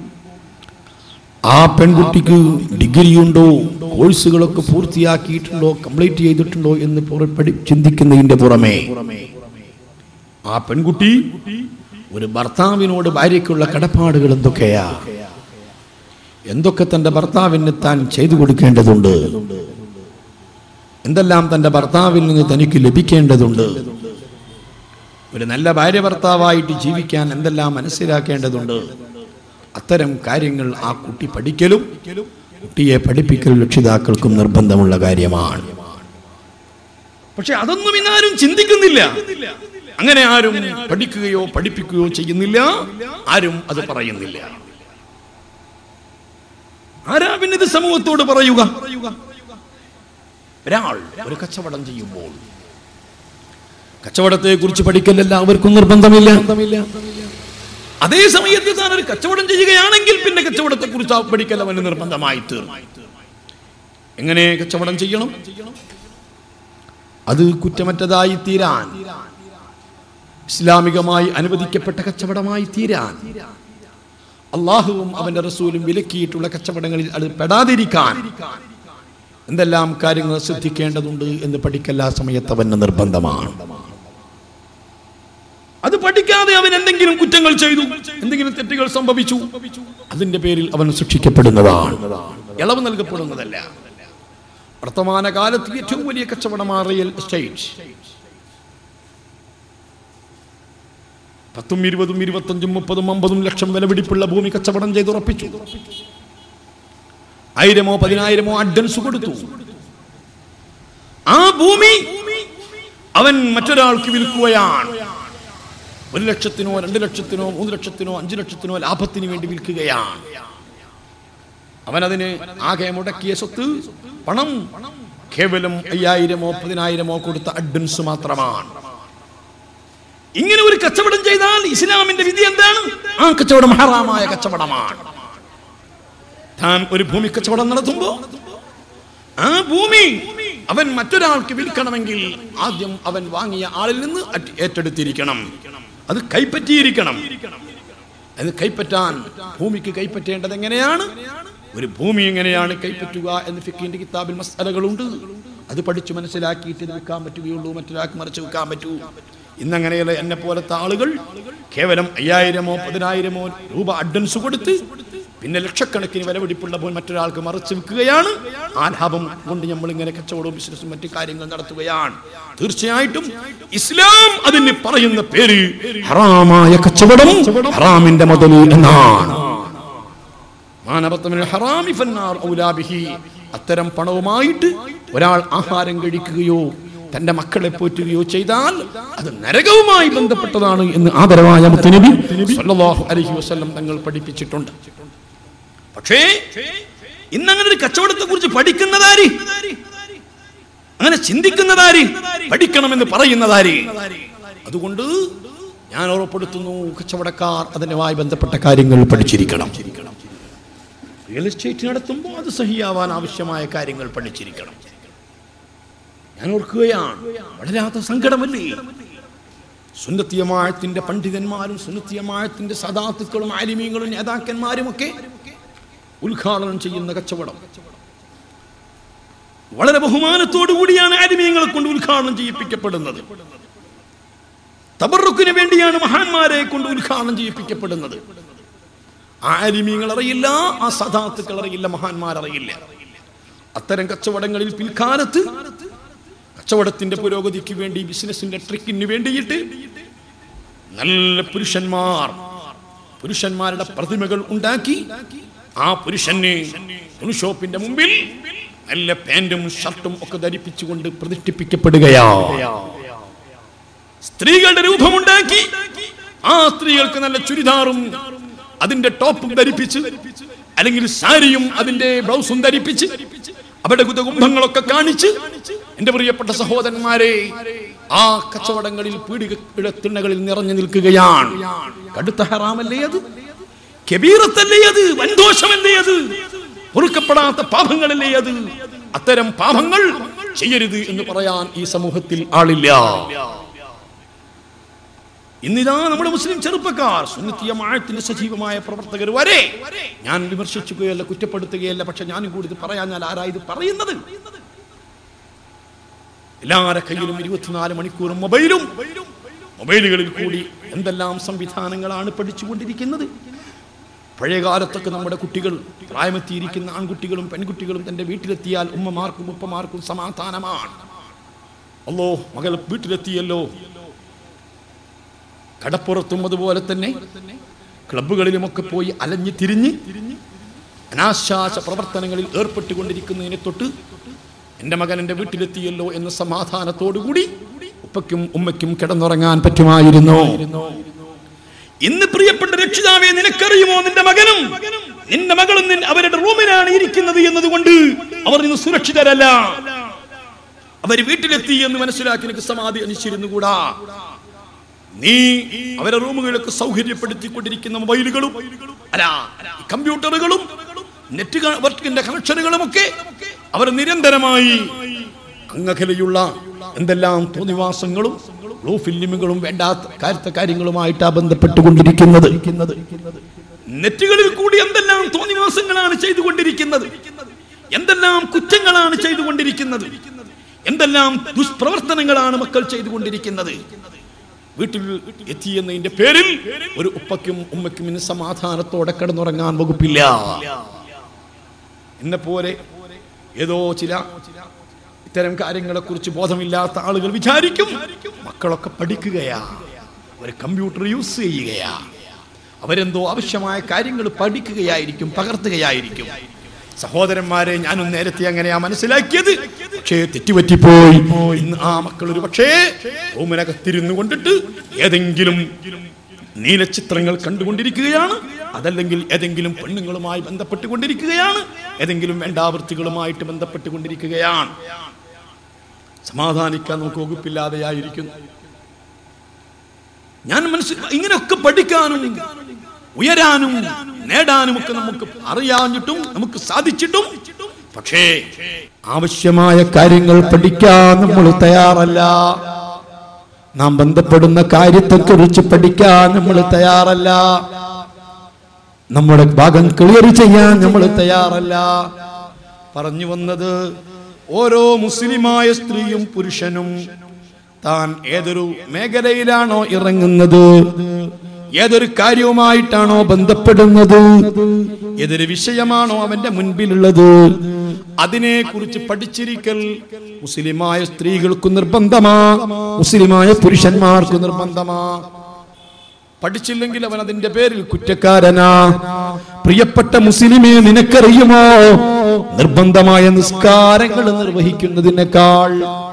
S4: ആ പെൺകുട്ടിക്ക് ഡിഗ്രി ഉണ്ടോ, കോഴ്സുകളൊക്കെ പൂർത്തിയാക്കിയിട്ടുണ്ടോ, കംപ്ലീറ്റ് ചെയ്തിട്ടുണ്ടോ എന്ന് ചിന്തിക്കുന്നതിന്റെ പുറമെ ആ പെൺകുട്ടി ഒരു ഭർത്താവിനോട് ഭാര്യയ്ക്കുള്ള കടപ്പാടുകൾ എന്തൊക്കെയാ, എന്തൊക്കെ തന്റെ ഭർത്താവിന് താൻ ചെയ്തു കൊടുക്കേണ്ടതുണ്ട്, എന്തെല്ലാം തന്റെ ഭർത്താവിൽ നിന്ന് തനിക്ക് ലഭിക്കേണ്ടതുണ്ട്, ഒരു നല്ല ഭാര്യ ഭർത്താവായിട്ട് ജീവിക്കാൻ എന്തെല്ലാം മനസ്സിലാക്കേണ്ടതുണ്ട്, അത്തരം കാര്യങ്ങൾ ആ കുട്ടി പഠിക്കലും കുട്ടിയെ പഠിപ്പിക്കൽ രക്ഷിതാക്കൾക്കും നിർബന്ധമുള്ള കാര്യമാണ്. പക്ഷെ അതൊന്നും ഇന്നാരും ചിന്തിക്കുന്നില്ല. അങ്ങനെ ആരും പഠിക്കുകയോ പഠിപ്പിക്കുകയോ ചെയ്യുന്നില്ല, ആരും അത് പറയുന്നില്ല. ആരാ പിന്നെ ഇത് സമൂഹത്തോട് പറയുക? ഒരാൾ ഒരു കച്ചവടം ചെയ്യുമ്പോൾ കച്ചവടത്തെ കുറിച്ച് പഠിക്കൽ എല്ലാവർക്കും നിർബന്ധമില്ല. അതേ സമയത്ത് താൻ ഒരു കച്ചവടം ചെയ്യുകയാണെങ്കിൽ പിന്നെ കച്ചവടത്തെ കുറിച്ച് പഠിക്കൽ അവന് നിർബന്ധമായി തീർന്നു. എങ്ങനെ കച്ചവടം ചെയ്യണം? അത് കുറ്റമറ്റതായി തീരാൻ, ഇസ്ലാമികമായി അനുവദിക്കപ്പെട്ട കച്ചവടമായി തീരാൻ, അള്ളാഹുവും അവന്റെ റസൂലും വിലക്കിയിട്ടുള്ള കച്ചവടങ്ങളിൽ അത് പെടാതിരിക്കാൻ എന്തെല്ലാം കാര്യങ്ങൾ ശ്രദ്ധിക്കേണ്ടതുണ്ട് എന്ന് പഠിക്കൽ ആ സമയത്ത് അവന് നിർബന്ധമാണ്. അത് പഠിക്കാതെ അവൻ എന്തെങ്കിലും കുറ്റങ്ങൾ ചെയ്തു, എന്തെങ്കിലും തെറ്റുകൾ സംഭവിച്ചു, അതിന്റെ പേരിൽ അവൻ ശിക്ഷിക്കപ്പെടുന്നതാണ്, ഇളവ് നൽകപ്പെടുന്നതല്ല. വർത്തമാന കാലത്ത് ഏറ്റവും വലിയ കച്ചവടമാണ് റിയൽ എസ്റ്റേറ്റ്. പത്തും ഇരുപതും ഇരുപത്തഞ്ചും മുപ്പതും അമ്പതും ലക്ഷം വിലപിടിപ്പുള്ള ഭൂമി കച്ചവടം ചെയ്ത് ഉറപ്പിച്ചു. ആയിരമോ പതിനായിരമോ അഡ്വാൻസ് കൊടുത്തു. ആ ഭൂമി അവൻ മറ്റൊരാൾക്ക് വിൽക്കുകയാണ്. ഒരു ലക്ഷത്തിനോ രണ്ട് ലക്ഷത്തിനോ മൂന്ന് ലക്ഷത്തിനോ അഞ്ചു ലക്ഷത്തിനോ ലാഭത്തിന് വേണ്ടി വിൽക്കുകയാണ്. അവനതിന് ആകെ മുടക്കിയ സ്വത്ത് പണം കേവലം അയ്യായിരമോ പതിനായിരമോ കൊടുത്ത അഡ്വാൻസ് മാത്രമാണ്. ഇങ്ങനെ ഒരു കച്ചവടം ചെയ്താൽ ഇസ്ലാമിന്റെ വിധി എന്താണ്? ആ കച്ചവടം ഹറാമായ കച്ചവടമാണ്. താൻ ഒരു ഭൂമി കച്ചവടം നടത്തുമ്പോ ആ ഭൂമി അവൻ മറ്റൊരാൾക്ക് വിൽക്കണമെങ്കിൽ ആദ്യം അവൻ വാങ്ങിയ ആളിൽ നിന്ന് ഏറ്റെടുത്തിരിക്കണം, അത് കൈപ്പറ്റിയിരിക്കണം. അത് കൈപ്പറ്റാൻ ഭൂമിക്ക് കൈപ്പറ്റേണ്ടത് എങ്ങനെയാണ്, ഒരു ഭൂമി എങ്ങനെയാണ് കൈപ്പറ്റുക എന്ന് ഫിഖിന്റെ കിതാബിൽ മസ്അലകളുണ്ട്. അത് പഠിച്ചു മനസ്സിലാക്കിയിട്ട് വിൽക്കാൻ പറ്റുകയുള്ളൂ, മറ്റൊരാൾക്ക് മറിച്ച് വിൽക്കാൻ പറ്റൂ. ഇന്നങ്ങനെയുള്ള എന്നെ പോലത്തെ ആളുകൾ കേവലം അയ്യായിരമോ പതിനായിരമോ രൂപ അഡ്വാൻസ് കൊടുത്ത് പിന്നെ ലക്ഷക്കണക്കിന് വിലപിടിപ്പുള്ള പോൽ മറ്റൊരാൾക്ക് മറിച്ച് വിൽക്കുകയാണ്. ആ ലാഭം കൊണ്ട് നമ്മൾ ഇങ്ങനെ കച്ചവടവും ബിസിനസ്സും മറ്റു കാര്യങ്ങൾ നടത്തുകയാണ്. തീർച്ചയായിട്ടും ഇസ്ലാം അതിന് പറയുന്ന പേര് ഹറാമായ കച്ചവടം, ഹറാമിന്റെ മുതൽ എന്നാണ്. അത്തരം പണവുമായിട്ട് ഒരാൾ ആഹാരം കഴിക്കുകയോ തന്റെ മക്കളെ പോറ്റുകയോ ചെയ്താൽ അത് നരകവുമായി ബന്ധപ്പെട്ടതാണ് എന്ന് ആദരവായ മുത്തുനബി സല്ലല്ലാഹു അലൈഹി വസല്ലം തങ്ങൾ പഠിപ്പിച്ചിട്ടുണ്ട്. പക്ഷേ ഇന്നങ്ങനെ ഒരു കച്ചവടത്തെ കുറിച്ച് പഠിക്കുന്നതാര്, അങ്ങനെ ചിന്തിക്കുന്നതാര്, പഠിക്കണമെന്ന് പറയുന്നതാര്? അതുകൊണ്ട് ഞാൻ ഉറപ്പെടുത്തുന്നു, കച്ചവടക്കാർ അതിനുമായി ബന്ധപ്പെട്ട കാര്യങ്ങൾ പഠിച്ചിരിക്കണം. റിയൽ എസ്റ്റേറ്റ് നടത്തുമ്പോൾ അത് സഹിയാവാൻ ആവശ്യമായ കാര്യങ്ങൾ പഠിച്ചിരിക്കണം. ഞാൻ ഓർക്കുകയാണ്, വളരാത്ത സങ്കടമല്ലേ, സുന്നത്തിയമാഴത്തിന്റെ പണ്ഡിതന്മാരും സുന്നത്തിയമാഴത്തിന്റെ സദാത്തുക്കളും ആലിമീങ്ങളും നേതാക്കന്മാരും ഒക്കെ ഉദ്ഘാടനം ചെയ്യുന്ന കച്ചവടം വളരെ ബഹുമാനത്തോടു കൂടിയാണ് ആലിമീങ്ങളെ കൊണ്ട് ഉദ്ഘാടനം ചെയ്യിപ്പിക്കപ്പെടുന്നത്. തബറുക്കിന് വേണ്ടിയാണ് മഹാന്മാരെ കൊണ്ട് ഉദ്ഘാടനം ചെയ്യിപ്പിക്കപ്പെടുന്നത്. ആലിമീങ്ങൾ അറിയില്ല, ആ സദാത്തുക്കൾ അറിയില്ല, മഹാന്മാരറിയില്ല. അത്തരം കച്ചവടങ്ങളിൽ പിൽക്കാലത്ത് കച്ചവടത്തിന്റെ പുരോഗതിക്ക് വേണ്ടി, ബിസിനസിന്റെ ട്രിക്കിന് വേണ്ടിയിട്ട് നല്ല പുരുഷന്മാർ പുരുഷന്മാരുടെ പ്രതിമകൾ ഉണ്ടാക്കി ആ പുരുഷന് തുണിഷോപ്പിന്റെ മുമ്പിൽ നല്ല പാന്റും ഷർട്ടും ഒക്കെ ധരിപ്പിച്ചുകൊണ്ട് പ്രതിഷ്ഠിപ്പിക്കപ്പെടുകയാണ്. സ്ത്രീകളുടെ രൂപമുണ്ടാക്കി ആ സ്ത്രീകൾക്ക് നല്ല ചുരിദാറും അതിന്റെ ടോപ്പും ധരിപ്പിച്ച്, അല്ലെങ്കിൽ സാരിയും അതിന്റെ ബ്ലൗസും ധരിപ്പിച്ച്, അവിടെ കുതകുംഭങ്ങളൊക്കെ കാണിച്ച്, എന്റെ പ്രിയപ്പെട്ട സഹോദരന്മാരെ, ആ കച്ചവടങ്ങളിൽ പീടിക തിണ്ണകളിൽ നിറഞ്ഞു നിൽക്കുകയാണ്. കടുത്ത ഹറാമല്ലേ അത്, കബീറത്തല്ലേ അത്, വൻദോഷമല്ലേ അത്, പൊറുക്കപ്പെടാത്ത പാപങ്ങളല്ലേ അത്. അത്തരം പാപങ്ങൾ ചെയ്യരുത് എന്ന് പറയാൻ ഈ സമൂഹത്തിൽ ആളില്ല. ഇന്നിതാ നമ്മുടെ മുസ്ലിം ചെറുപ്പക്കാർ, സുന്നത്തിയമാഴത്തിന്റെ സജീവമായ പ്രവർത്തകർ വരെ, ഞാൻ വിമർശിക്കുകയല്ല, കുറ്റപ്പെടുത്തുകയല്ല, പക്ഷെ ഞാനും കൂടി ഇത് പറയാൻ, ഞാൻ ആരാ ഇത് പറയുന്നത്? എല്ലാവരുടെ കയ്യിലും ഇരുപത്തിനാല് മണിക്കൂറും മൊബൈലും, മൊബൈലുകളിൽ കൂടി എന്തെല്ലാം സംവിധാനങ്ങളാണ് പഠിച്ചുകൊണ്ടിരിക്കുന്നത്. പഴയകാലത്തൊക്കെ നമ്മുടെ കുട്ടികൾ, പ്രായമെത്തിയിരിക്കുന്ന ആൺകുട്ടികളും പെൺകുട്ടികളും തന്റെ വീട്ടിലെത്തിയാൽ ഉമ്മമാർക്കും ഉപ്പമാർക്കും സമാധാനമാണ്. അല്ലോ മകൾ വീട്ടിലെത്തിയല്ലോ. കടപ്പുറത്തും അതുപോലെ തന്നെ ക്ലബുകളിലുമൊക്കെ പോയി അലഞ്ഞു തിരിഞ്ഞ് അനാശാസ പ്രവർത്തനങ്ങളിൽ ഏർപ്പെട്ടുകൊണ്ടിരിക്കുന്നതിനെ തൊട്ട് എൻ്റെ മകൻ എൻ്റെ വീട്ടിലെത്തിയല്ലോ എന്ന സമാധാനത്തോടുകൂടി ഉപ്പയ്ക്കും ഉമ്മയ്ക്കും കിടന്നുറങ്ങാൻ പറ്റുമായിരുന്നു. ഇന്ന് പ്രിയപ്പെട്ട രക്ഷിതാവേ, നിനക്കറിയുമോ, നിന്റെ മകനും നിന്റെ മകളും അവരുടെ റൂമിലാണ് ഇരിക്കുന്നത് എന്നതുകൊണ്ട് അവർ ഇന്ന് സുരക്ഷിതരല്ല. അവർ വീട്ടിലെത്തി എന്ന് മനസ്സിലാക്കി എനിക്ക് സമാധി അനിശ്ചിരുന്നുകൂടാ. നീ അവരുടെ റൂമുകളൊക്കെ സൗകര്യപ്പെടുത്തിക്കൊണ്ടിരിക്കുന്ന മൊബൈലുകളും അല്ല കമ്പ്യൂട്ടറുകളും നെറ്റ് വർക്കിന്റെ കണക്ഷനുകളും ഒക്കെ അവർ നിരന്തരമായി അങ്ങകലെയുള്ള എന്തെല്ലാം തോന്നിവാസങ്ങളും ബ്ലൂ ഫിലിമുകളും വേണ്ടാത്ത കാര്യത്തെ കാര്യങ്ങളുമായിട്ടാണ് ബന്ധപ്പെട്ടുകൊണ്ടിരിക്കുന്നത്. നെറ്റുകളിൽ കൂടി എന്തെല്ലാം തോന്നിവാസങ്ങളാണ് ചെയ്തുകൊണ്ടിരിക്കുന്നത്, എന്തെല്ലാം കുറ്റങ്ങളാണ് ചെയ്തുകൊണ്ടിരിക്കുന്നത്, എന്തെല്ലാം ദുഷ്പ്രവർത്തനങ്ങളാണ് മക്കൾ ചെയ്തുകൊണ്ടിരിക്കുന്നത്. വീട്ടിൽ എത്തിയെന്നതിന്റെ പേരിൽ ഒരു ഉപ്പയ്ക്കും ഉമ്മയ്ക്കും ഇന്ന് സമാധാനത്തോടെ കിടന്നുറങ്ങാൻ വകുപ്പില്ല. എന്നെ പോലെ ഏതോ ചില ഇത്തരം കാര്യങ്ങളെ കുറിച്ച് ബോധമില്ലാത്ത ആളുകൾ വിചാരിക്കും മക്കളൊക്കെ പഠിക്കുകയാ, അവർ കമ്പ്യൂട്ടർ യൂസ് ചെയ്യുകയാ, അവരെന്തോ ആവശ്യമായ കാര്യങ്ങൾ പഠിക്കുകയായിരിക്കും, പകർത്തുകയായിരിക്കും. സഹോദരന്മാരെ, ഞാനും നേരത്തെ അങ്ങനെയാ മനസ്സിലാക്കിയത്. പക്ഷേ തെറ്റുപറ്റിപ്പോയി. ഇന്ന് ആ മക്കൾ ഒരു പക്ഷേ റൂമിനകത്തിരുന്നു കൊണ്ടിട്ട് ഏതെങ്കിലും നീലച്ചിത്രങ്ങൾ കണ്ടുകൊണ്ടിരിക്കുകയാണ്, അതല്ലെങ്കിൽ ഏതെങ്കിലും പെണ്ണുങ്ങളുമായി ബന്ധപ്പെട്ടുകൊണ്ടിരിക്കുകയാണ്, ഏതെങ്കിലും വേണ്ടാവൃത്തികളുമായിട്ട് ബന്ധപ്പെട്ടുകൊണ്ടിരിക്കുകയാണ്. സമാധാനിക്കാൻ നമുക്ക് വകുപ്പില്ലാതെയായിരിക്കുന്നു. ഞാൻ മനസ്സിൽ ഇങ്ങനെയൊക്കെ പഠിക്കാനും ഉയരാനും നേടാനും ഒക്കെ നമുക്ക് അറിയാഞ്ഞിട്ടും നമുക്ക് സാധിച്ചിട്ടും പക്ഷേ ആവശ്യമായ കാര്യങ്ങൾ പഠിക്കാൻ നമ്മൾ തയ്യാറല്ല. നാം ബന്ധപ്പെടുന്ന കാര്യത്തെക്കുറിച്ച് പഠിക്കാൻ നമ്മൾ തയ്യാറല്ല. നമ്മുടെ ഭാഗം ക്ലിയർ ചെയ്യാൻ നമ്മൾ തയ്യാറല്ല. പറഞ്ഞു വന്നത്, ഓരോ മുസ്ലിമായ സ്ത്രീയും പുരുഷനും താൻ ഏതൊരു മേഖലയിലാണോ ഇറങ്ങുന്നത്, ഏതൊരു കാര്യവുമായിട്ടാണോ ബന്ധപ്പെടുന്നത്, ഏതൊരു വിഷയമാണോ അവന്റെ മുൻപിലുള്ളത്, അതിനെ കുറിച്ച് പഠിച്ചിരിക്കൽ മുസ്ലിമായ സ്ത്രീകൾക്ക് നിർബന്ധമാ, മുസ്ലിമായ പുരുഷന്മാർക്ക് നിർബന്ധമാ. പഠിച്ചില്ലെങ്കിൽ അവൻ അതിന്റെ പേരിൽ കുറ്റക്കാരനാ. പ്രിയപ്പെട്ട മുസ്ലിമേ, നിനക്കറിയുമോ, നിർബന്ധമായ നിസ്കാരങ്ങൾ നിർവഹിക്കുന്നതിനേക്കാൾ,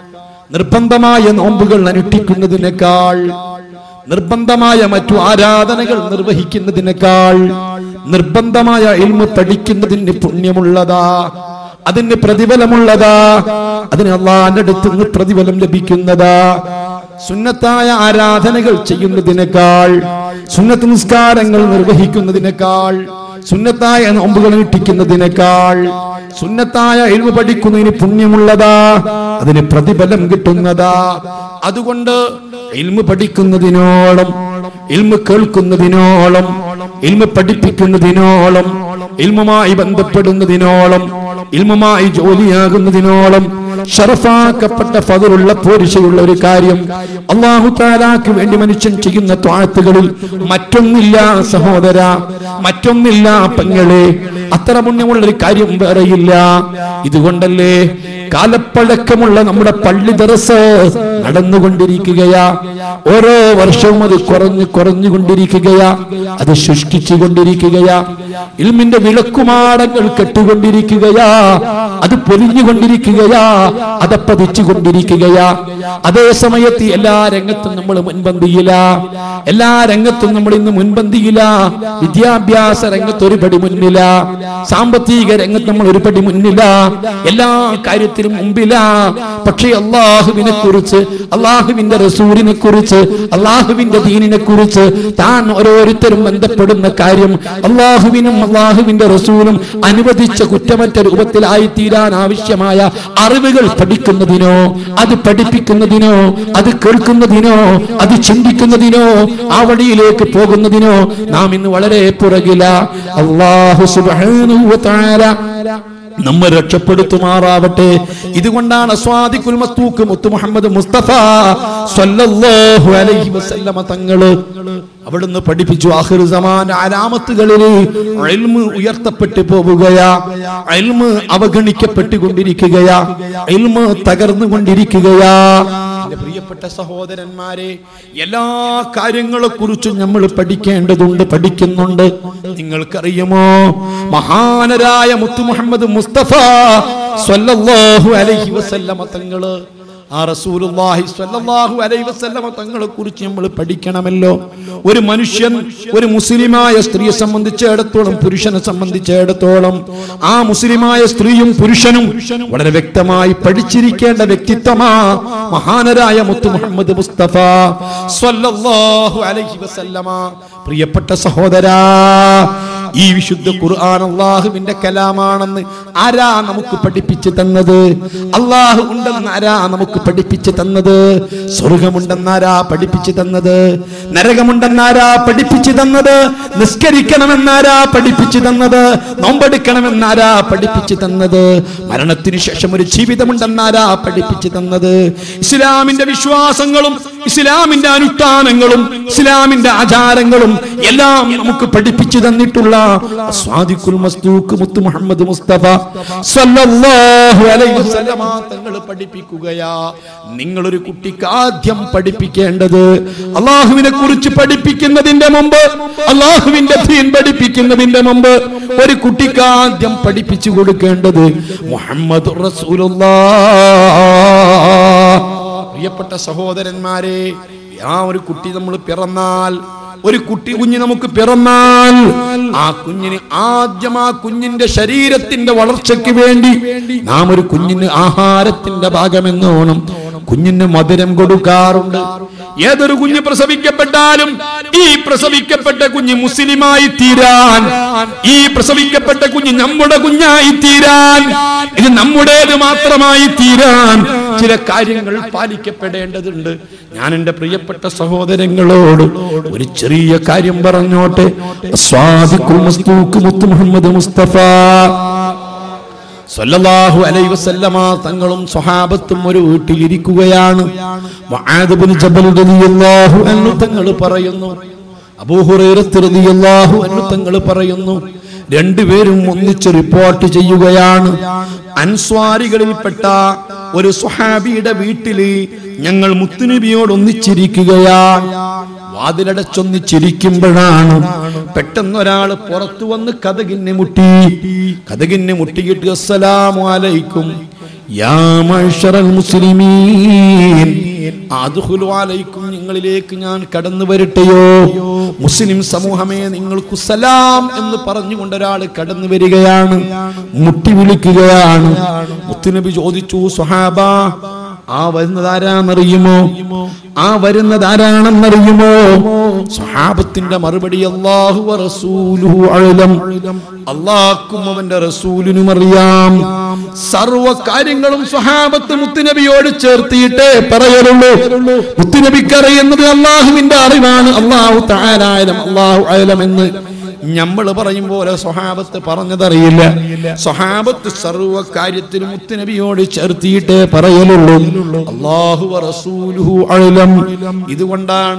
S4: നിർബന്ധമായ നോമ്പുകൾ അനുഷ്ഠിക്കുന്നതിനേക്കാൾ, നിർബന്ധമായ മറ്റു ആരാധനകൾ നിർവഹിക്കുന്നതിനേക്കാൾ നിർബന്ധമായ ഇൽമു പഠിക്കുന്നതിന് പുണ്യമുള്ളതാ, അതിന് പ്രതിഫലമുള്ളതാ, അതിന് അല്ലാഹുവിന്റെ അടുത്ത് നിന്ന് പ്രതിഫലം ലഭിക്കുന്നതാ. സുന്നത്തായ ആരാധനകൾ ചെയ്യുന്നതിനേക്കാൾ, സുന്നത്ത് നിസ്കാരങ്ങൾ നിർവഹിക്കുന്നതിനേക്കാൾ, സുന്നത്തായ നോമ്പുകൾ അനുഷ്ഠിക്കുന്നതിനേക്കാൾ സുന്നത്തായ ഇൽമു പഠിക്കുന്നതിന് പുണ്യമുള്ളതാ, അതിന് പ്രതിഫലം കിട്ടുന്നതാ. അതുകൊണ്ട് ഇൽമു പഠിക്കുന്നതിനോളം, ഇൽമു കേൾക്കുന്നതിനോളം, ഇൽമു പഠിപ്പിക്കുന്നതിനോളം, ഇൽമുമായി ബന്ധപ്പെടുന്നതിനോളം, ഇൽമുമായി ജോലിയാകുന്നതിനോളം ശറഫാക്കപ്പെട്ട ഫദലുള്ള പോരിശയുള്ള ഒരു കാര്യം അല്ലാഹു തആലാക്ക് വേണ്ടി മനുഷ്യൻ ചെയ്യുന്ന ത്വാഅത്തുകളിൽ മറ്റൊന്നില്ല സഹോദര, മറ്റൊന്നില്ല പെങ്ങളെ. അത്ര പുണ്യമുള്ള ഒരു കാര്യം വേറെയില്ല. ഇതുകൊണ്ടല്ലേ കാലപ്പഴക്കമുള്ള നമ്മുടെ പള്ളി ദർസ് നടന്നുകൊണ്ടിരിക്കുകയാ. ഓരോ വർഷവും അത് കുറഞ്ഞു കുറഞ്ഞുകൊണ്ടിരിക്കുകയാ, അത് ശുഷ്കിച്ചു കൊണ്ടിരിക്കുകയാ. ഇൽമിന്റെ വിളക്കുമാടങ്ങൾ കെട്ടുകൊണ്ടിരിക്കുകയാ, അത് പൊലിഞ്ഞുകൊണ്ടിരിക്കുകയാ, അതപ്പതിച്ചു കൊണ്ടിരിക്കുകയാ. അതേ സമയത്ത് എല്ലാ രംഗത്തും നമ്മൾ മുൻപന്തിയില്ല, എല്ലാ രംഗത്തും നമ്മൾ ഇന്ന് മുൻപന്തിയില്ല. വിദ്യാഭ്യാസ രംഗത്ത് ഒരു പടി മുന്നില, സാമ്പത്തിക രംഗത്ത് നമ്മൾ ഒരു പടി മുന്നില, എല്ലാ കാര്യത്തിലും മുമ്പില. പക്ഷേ അള്ളാഹുവിനെ കുറിച്ച്, അള്ളാഹുവിന്റെ റസൂലിനെ കുറിച്ച്, അള്ളാഹുവിന്റെ ദീനിനെ കുറിച്ച് താൻ ഓരോരുത്തരും ബന്ധപ്പെടുന്ന കാര്യം അള്ളാഹുവിനും അള്ളാഹുവിന്റെ റസൂലും അനുവദിച്ച കുറ്റമറ്റ രൂപത്തിലായി തീരാൻ ആവശ്യമായ അറിവുകൾ പഠിക്കുന്നതിനോ, അത് പഠിപ്പിക്കുന്നതിനോ, അത് കേൾക്കുന്നതിനോ, അത് ചിന്തിക്കുന്നതിനോ, ആ വഴിയിലേക്ക് പോകുന്നതിനോ നാം ഇന്ന് വളരെ പുറകില. അല്ലാഹു സുബ്ഹാനഹു വ തആല നമ്മെ രക്ഷപ്പെടുത്തുമാറാവട്ടെ. ഇതുകൊണ്ടാണ് സ്വാദിഖുൽ മസ്തൂഖ് മുത്തു മുഹമ്മദ് മുസ്തഫ സ്വല്ലല്ലാഹു അലൈഹി വസല്ലമ തങ്ങള് അവിടുന്ന് പഠിപ്പിച്ചു, ആഖിർ സമാൻ അലാമത്തുകളിൽ ഇൽമു ഉയർത്തപ്പെട്ടു പോവുകയാ, ഇൽമു അവഗണിക്കപ്പെട്ടുകൊണ്ടിരിക്കുകയാ, ഇൽമു തകർന്നുകൊണ്ടിരിക്കുകയാ. എന്റെ പ്രിയപ്പെട്ട സഹോദരന്മാരെ, എല്ലാ കാര്യങ്ങളെ കുറിച്ചും നമ്മൾ പഠിക്കേണ്ടതുണ്ട്, പഠിക്കുന്നുണ്ട്. നിങ്ങൾക്കറിയുമോ, മഹാനരായ മുത്തു മുഹമ്മദ് മുസ്തഫ സ്വല്ലല്ലാഹു അലൈഹി വസല്ലമ തങ്ങള് ആ റസൂലുള്ളാഹി സ്വല്ലല്ലാഹു അലൈഹി വസല്ലമ തങ്ങളെ കുറിച്ച് നമ്മൾ പഠിക്കണമല്ലോ. ഒരു മനുഷ്യൻ, ഒരു മുസ്ലിമായ സ്ത്രീയെ സംബന്ധിച്ചിടത്തോളം, പുരുഷനെ സംബന്ധിച്ചിടത്തോളം ആ മുസ്ലിമായ സ്ത്രീയും പുരുഷനും വളരെ വ്യക്തമായി പഠിച്ചിരിക്കേണ്ട വ്യക്തിത്വമാ മഹാനരായ മുത്ത് മുഹമ്മദ് മുസ്തഫ സ്വല്ലല്ലാഹു അലൈഹി വസല്ലമ. പ്രിയപ്പെട്ട സഹോദരാ, ഈ വിശുദ്ധ ഖുർആൻ അല്ലാഹുവിന്റെ കലാമാണെന്ന് ആരാ നമുക്ക് പഠിപ്പിച്ചു തന്നത്? അല്ലാഹു ഉണ്ടെന്ന് ആരാ നമുക്ക് പഠിപ്പിച്ചു തന്നത്? സ്വർഗമുണ്ടെന്ന് ആരാ പഠിപ്പിച്ചു തന്നത്? നരകമുണ്ടെന്ന് ആരാ പഠിപ്പിച്ചു തന്നത്? നിസ്കരിക്കണമെന്ന് ആരാ പഠിപ്പിച്ചു തന്നത്? നോമ്പെടുക്കണമെന്ന് ആരാ പഠിപ്പിച്ചു തന്നത്? മരണത്തിന് ശേഷം ഒരു ജീവിതമുണ്ടെന്ന് ആരാ പഠിപ്പിച്ചു തന്നത്? ഇസ്ലാമിന്റെ വിശ്വാസങ്ങളും ഇസ്ലാമിന്റെ അനുഷ്ഠാനങ്ങളും ഇസ്ലാമിന്റെ ആചാരങ്ങളും എല്ലാം നമുക്ക് പഠിപ്പിച്ചു തന്നിട്ടുള്ള സ്വാദിഖുൽ മസ്ദൂഖ് മുത്ത് മുഹമ്മദ് മുസ്തഫ സല്ലല്ലാഹു അലൈഹി വസല്ലമ തങ്ങൾ പഠിപ്പിക്കുകയാ. നിങ്ങളൊരു കുട്ടിക്ക് ആദ്യം പഠിപ്പിക്കേണ്ടത്, അല്ലാഹുവിനെ കുറിച്ച് പഠിപ്പിക്കുന്നതിന്റെ മുമ്പ്, അല്ലാഹുവിന്റെ ദീൻ പഠിപ്പിക്കുന്നതിന്റെ മുമ്പ് ഒരു കുട്ടിക്ക് ആദ്യം പഠിപ്പിച്ചു കൊടുക്കേണ്ടത് മുഹമ്മദുർ റസൂലുള്ളാഹ്. പ്രിയപ്പെട്ട സഹോദരന്മാരെ, ആ ഒരു കുട്ടി നമ്മൾ പിറന്നാൽ, ഒരു കുട്ടി കുഞ്ഞ് നമുക്ക് പിറന്നാൽ, ആ കുഞ്ഞിന് ആദ്യം ആ കുഞ്ഞിന്റെ ശരീരത്തിന്റെ വളർച്ചയ്ക്ക് വേണ്ടി നാം ഒരു കുഞ്ഞിന് ആഹാരത്തിന്റെ ഭാഗമെന്നോണം കുഞ്ഞിന് മധുരം കൊടുക്കാറുണ്ട്. ഏതൊരു കുഞ്ഞ് പ്രസവിക്കപ്പെട്ടാലും ഈ പ്രസവിക്കപ്പെട്ട കുഞ്ഞ് മുസ്ലിമായി തീരാൻ, ഈ പ്രസവിക്കപ്പെട്ട കുഞ്ഞ് നമ്മുടെ കുഞ്ഞായി തീരാൻ, ഇത് നമ്മുടേത് മാത്രമായി തീരാൻ ചില കാര്യങ്ങൾ പാലിക്കപ്പെടേണ്ടതുണ്ട്. ഞാൻ എന്റെ പ്രിയപ്പെട്ട സഹോദരങ്ങളോട് ഒരു ചെറിയ കാര്യം പറഞ്ഞോട്ടെ. സ്വാദിഖുൽ മസ്ദൂഖ് മുത്ത് മുഹമ്മദ് മുസ്തഫ സല്ലല്ലാഹു അലൈഹി വസല്ലമ തങ്ങളും സ്വഹാബത്തും ഒരു വീട്ടിലിരിക്കുകയാണ്. മുആദ് ഇബ്നു ജബൽ റളിയല്ലാഹു അൻഹു തങ്ങൾ പറയുന്നു, അബൂ ഹുറൈറ റളിയല്ലാഹു അൻഹു തങ്ങൾ പറയുന്നു, രണ്ടുപേരും ഒന്നിച്ച് റിപ്പോർട്ട് ചെയ്യുകയാണ്. അൻസ്വാരികളിൽപ്പെട്ട ഒരു സ്വഹാബിയുടെ വീട്ടില് ഞങ്ങൾ മുത്തുനബിയോട് ഒന്നിച്ചിരിക്കുകയാണ്. വാതിലടച്ചൊന്നിച്ചിരിക്കുമ്പോഴാണ് പെട്ടെന്ന് ഒരാൾ പുറത്തു വന്ന് കതകിന്നെ മുട്ടി. കതകിന്നെ മുട്ടിയിട്ട് അസ്സലാമു അലൈക്കും യാ മഅ്ശറൽ മുസ്ലിമീൻ അദ്ഖുലു അലൈക്കും, നിങ്ങളിലേക്ക് ഞാൻ കടന്നു വരട്ടെയോ? മുസ്ലിം സമൂഹമേ, നിങ്ങൾക്ക് സലാം എന്ന് പറഞ്ഞുകൊണ്ട് ഒരാൾ കടന്നു വരികയാണ്, മുട്ടി വിളിക്കുകയാണ്. മുത്തുനബി ചോദിച്ചു, സ്വഹാബ, ആ വരുന്നത് ആരാന്നറിയുമോ? ആ വരുന്നത് ആരാണെന്നറിയുമോ? സ്വഹാബത്തിന്റെ മറുപടി, അല്ലാഹു വ റസൂലുഹു അഅലം, അല്ലാഹുവും അവന്റെ റസൂലിനും അറിയാം. സർവ കാര്യങ്ങളും സ്വഹാബത്ത് മുത്തുനബിയോട് ചേർത്തിയിട്ടേ പറയലുള്ളൂ. മുത്തുനബിക്ക് അറിയുന്നത് അല്ലാഹുവിന്റെ അറിവാണ്. അല്ലാഹു തആല അഅലം, അല്ലാഹു അഅലം എന്ന് നമ്മൾ പറയും പോലെ സ്വഹാബത്ത് പറഞ്ഞതറിയില്ല. സ്വഹാബത്ത് സർവ്വ കാര്യത്തിലും മുത്തുനബിയോട് ചേർത്തിയിട്ടേ പറയലുള്ളൂ. അല്ലാഹു വ റസൂലുഹു അഅലം. ഇതുകൊണ്ടാണ്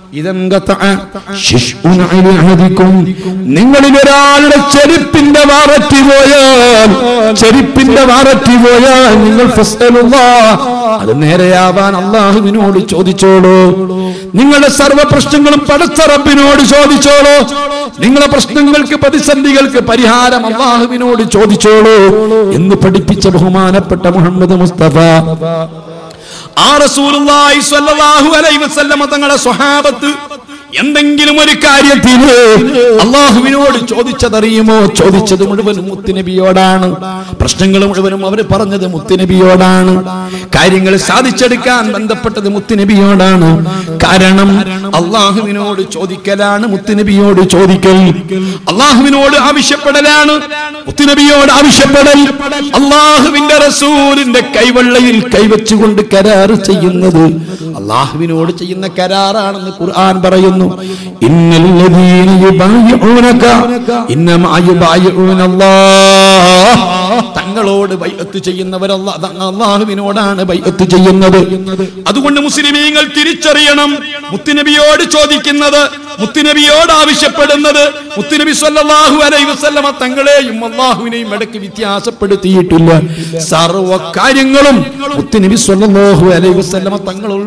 S4: നിങ്ങളിൽ ഒരാളുടെ ചെരുപ്പിന്റെ വാററ്റി പോയാൽ ചെരുപ്പിന്റെ വാററ്റി പോയാൽ നിങ്ങൾ അത് നേരെയാവാൻ അല്ലാഹുവിനോട് ചോദിച്ചോളൂ. നിങ്ങളുടെ സർവ്വ പ്രശ്നങ്ങളും പടച്ച റബ്ബിനോട് ചോദിച്ചോളൂ. നിങ്ങളുടെ പ്രശ്നങ്ങൾക്ക്, പ്രതിസന്ധികൾക്ക് പരിഹാരം അല്ലാഹുവിനോട് ചോദിച്ചോളൂ എന്ന് പഠിപ്പിച്ച ബഹുമാനപ്പെട്ട മുഹമ്മദ് മുസ്തഫ ആ റസൂലുള്ളാഹി സ്വല്ലല്ലാഹു അലൈഹി വസല്ലമ തങ്ങളുടെ സ്വഹാബത്ത് എന്തെങ്കിലും ഒരു കാര്യത്തിന് അല്ലാഹുവിനോട് ചോദിച്ചതറിയുമോ? ചോദിച്ചത് മുഴുവനും മുത്തുനബിയോടാണ്. പ്രശ്നങ്ങൾ മുഴുവനും അവർ പറഞ്ഞത് മുത്തുനബിയോടാണ്. കാര്യങ്ങൾ സാധിച്ചെടുക്കാൻ ബന്ധപ്പെട്ടത് മുത്തുനബിയോടാണ്. കാരണം അല്ലാഹുവിനോട് ചോദിക്കലാണ് മുത്തുനബിയോട് ചോദിക്കൽ, അല്ലാഹുവിനോട് ആവശ്യപ്പെടലാണ് മുത്തുനബിയോട് ആവശ്യപ്പെടൽ. അല്ലാഹുവിന്റെ റസൂലിന്റെ കൈവെള്ളയിൽ കൈവച്ചുകൊണ്ട് കരാറ് ചെയ്യുന്നത് അല്ലാഹുവിനോട് ചെയ്യുന്ന കരാറാണെന്ന് ഖുർആൻ പറയുന്നു. ഇന്നല്ലദീന യുബായിഊനക ഇന്നമാ യുബായിഊന അല്ലാഹ്, തങ്ങളോട് ബൈഅത്ത് ചെയ്യുന്നവർ അല്ലാഹുവിനോടാണ് ബൈഅത്ത് ചെയ്യുന്നത്. അതുകൊണ്ട് മുസ്ലിമീങ്ങൾ തിരിച്ചറിയണം, മുത്തുനബിയോട് ചോദിക്കുന്നത്, മുത്തുനബിയോട് ആവശ്യപ്പെടുന്നത്, മുത്തുനബി സ്വല്ലല്ലാഹു അലൈഹി വസല്ലമ തങ്ങളെയും അല്ലാഹുവിനെയും ഇടയ്ക്ക് വ്യത്യാസപ്പെടുത്തിയിട്ടില്ല. സർവ്വ കാര്യങ്ങളും മുത്തുനബി സ്വല്ലല്ലാഹു അലൈഹി വസല്ലമ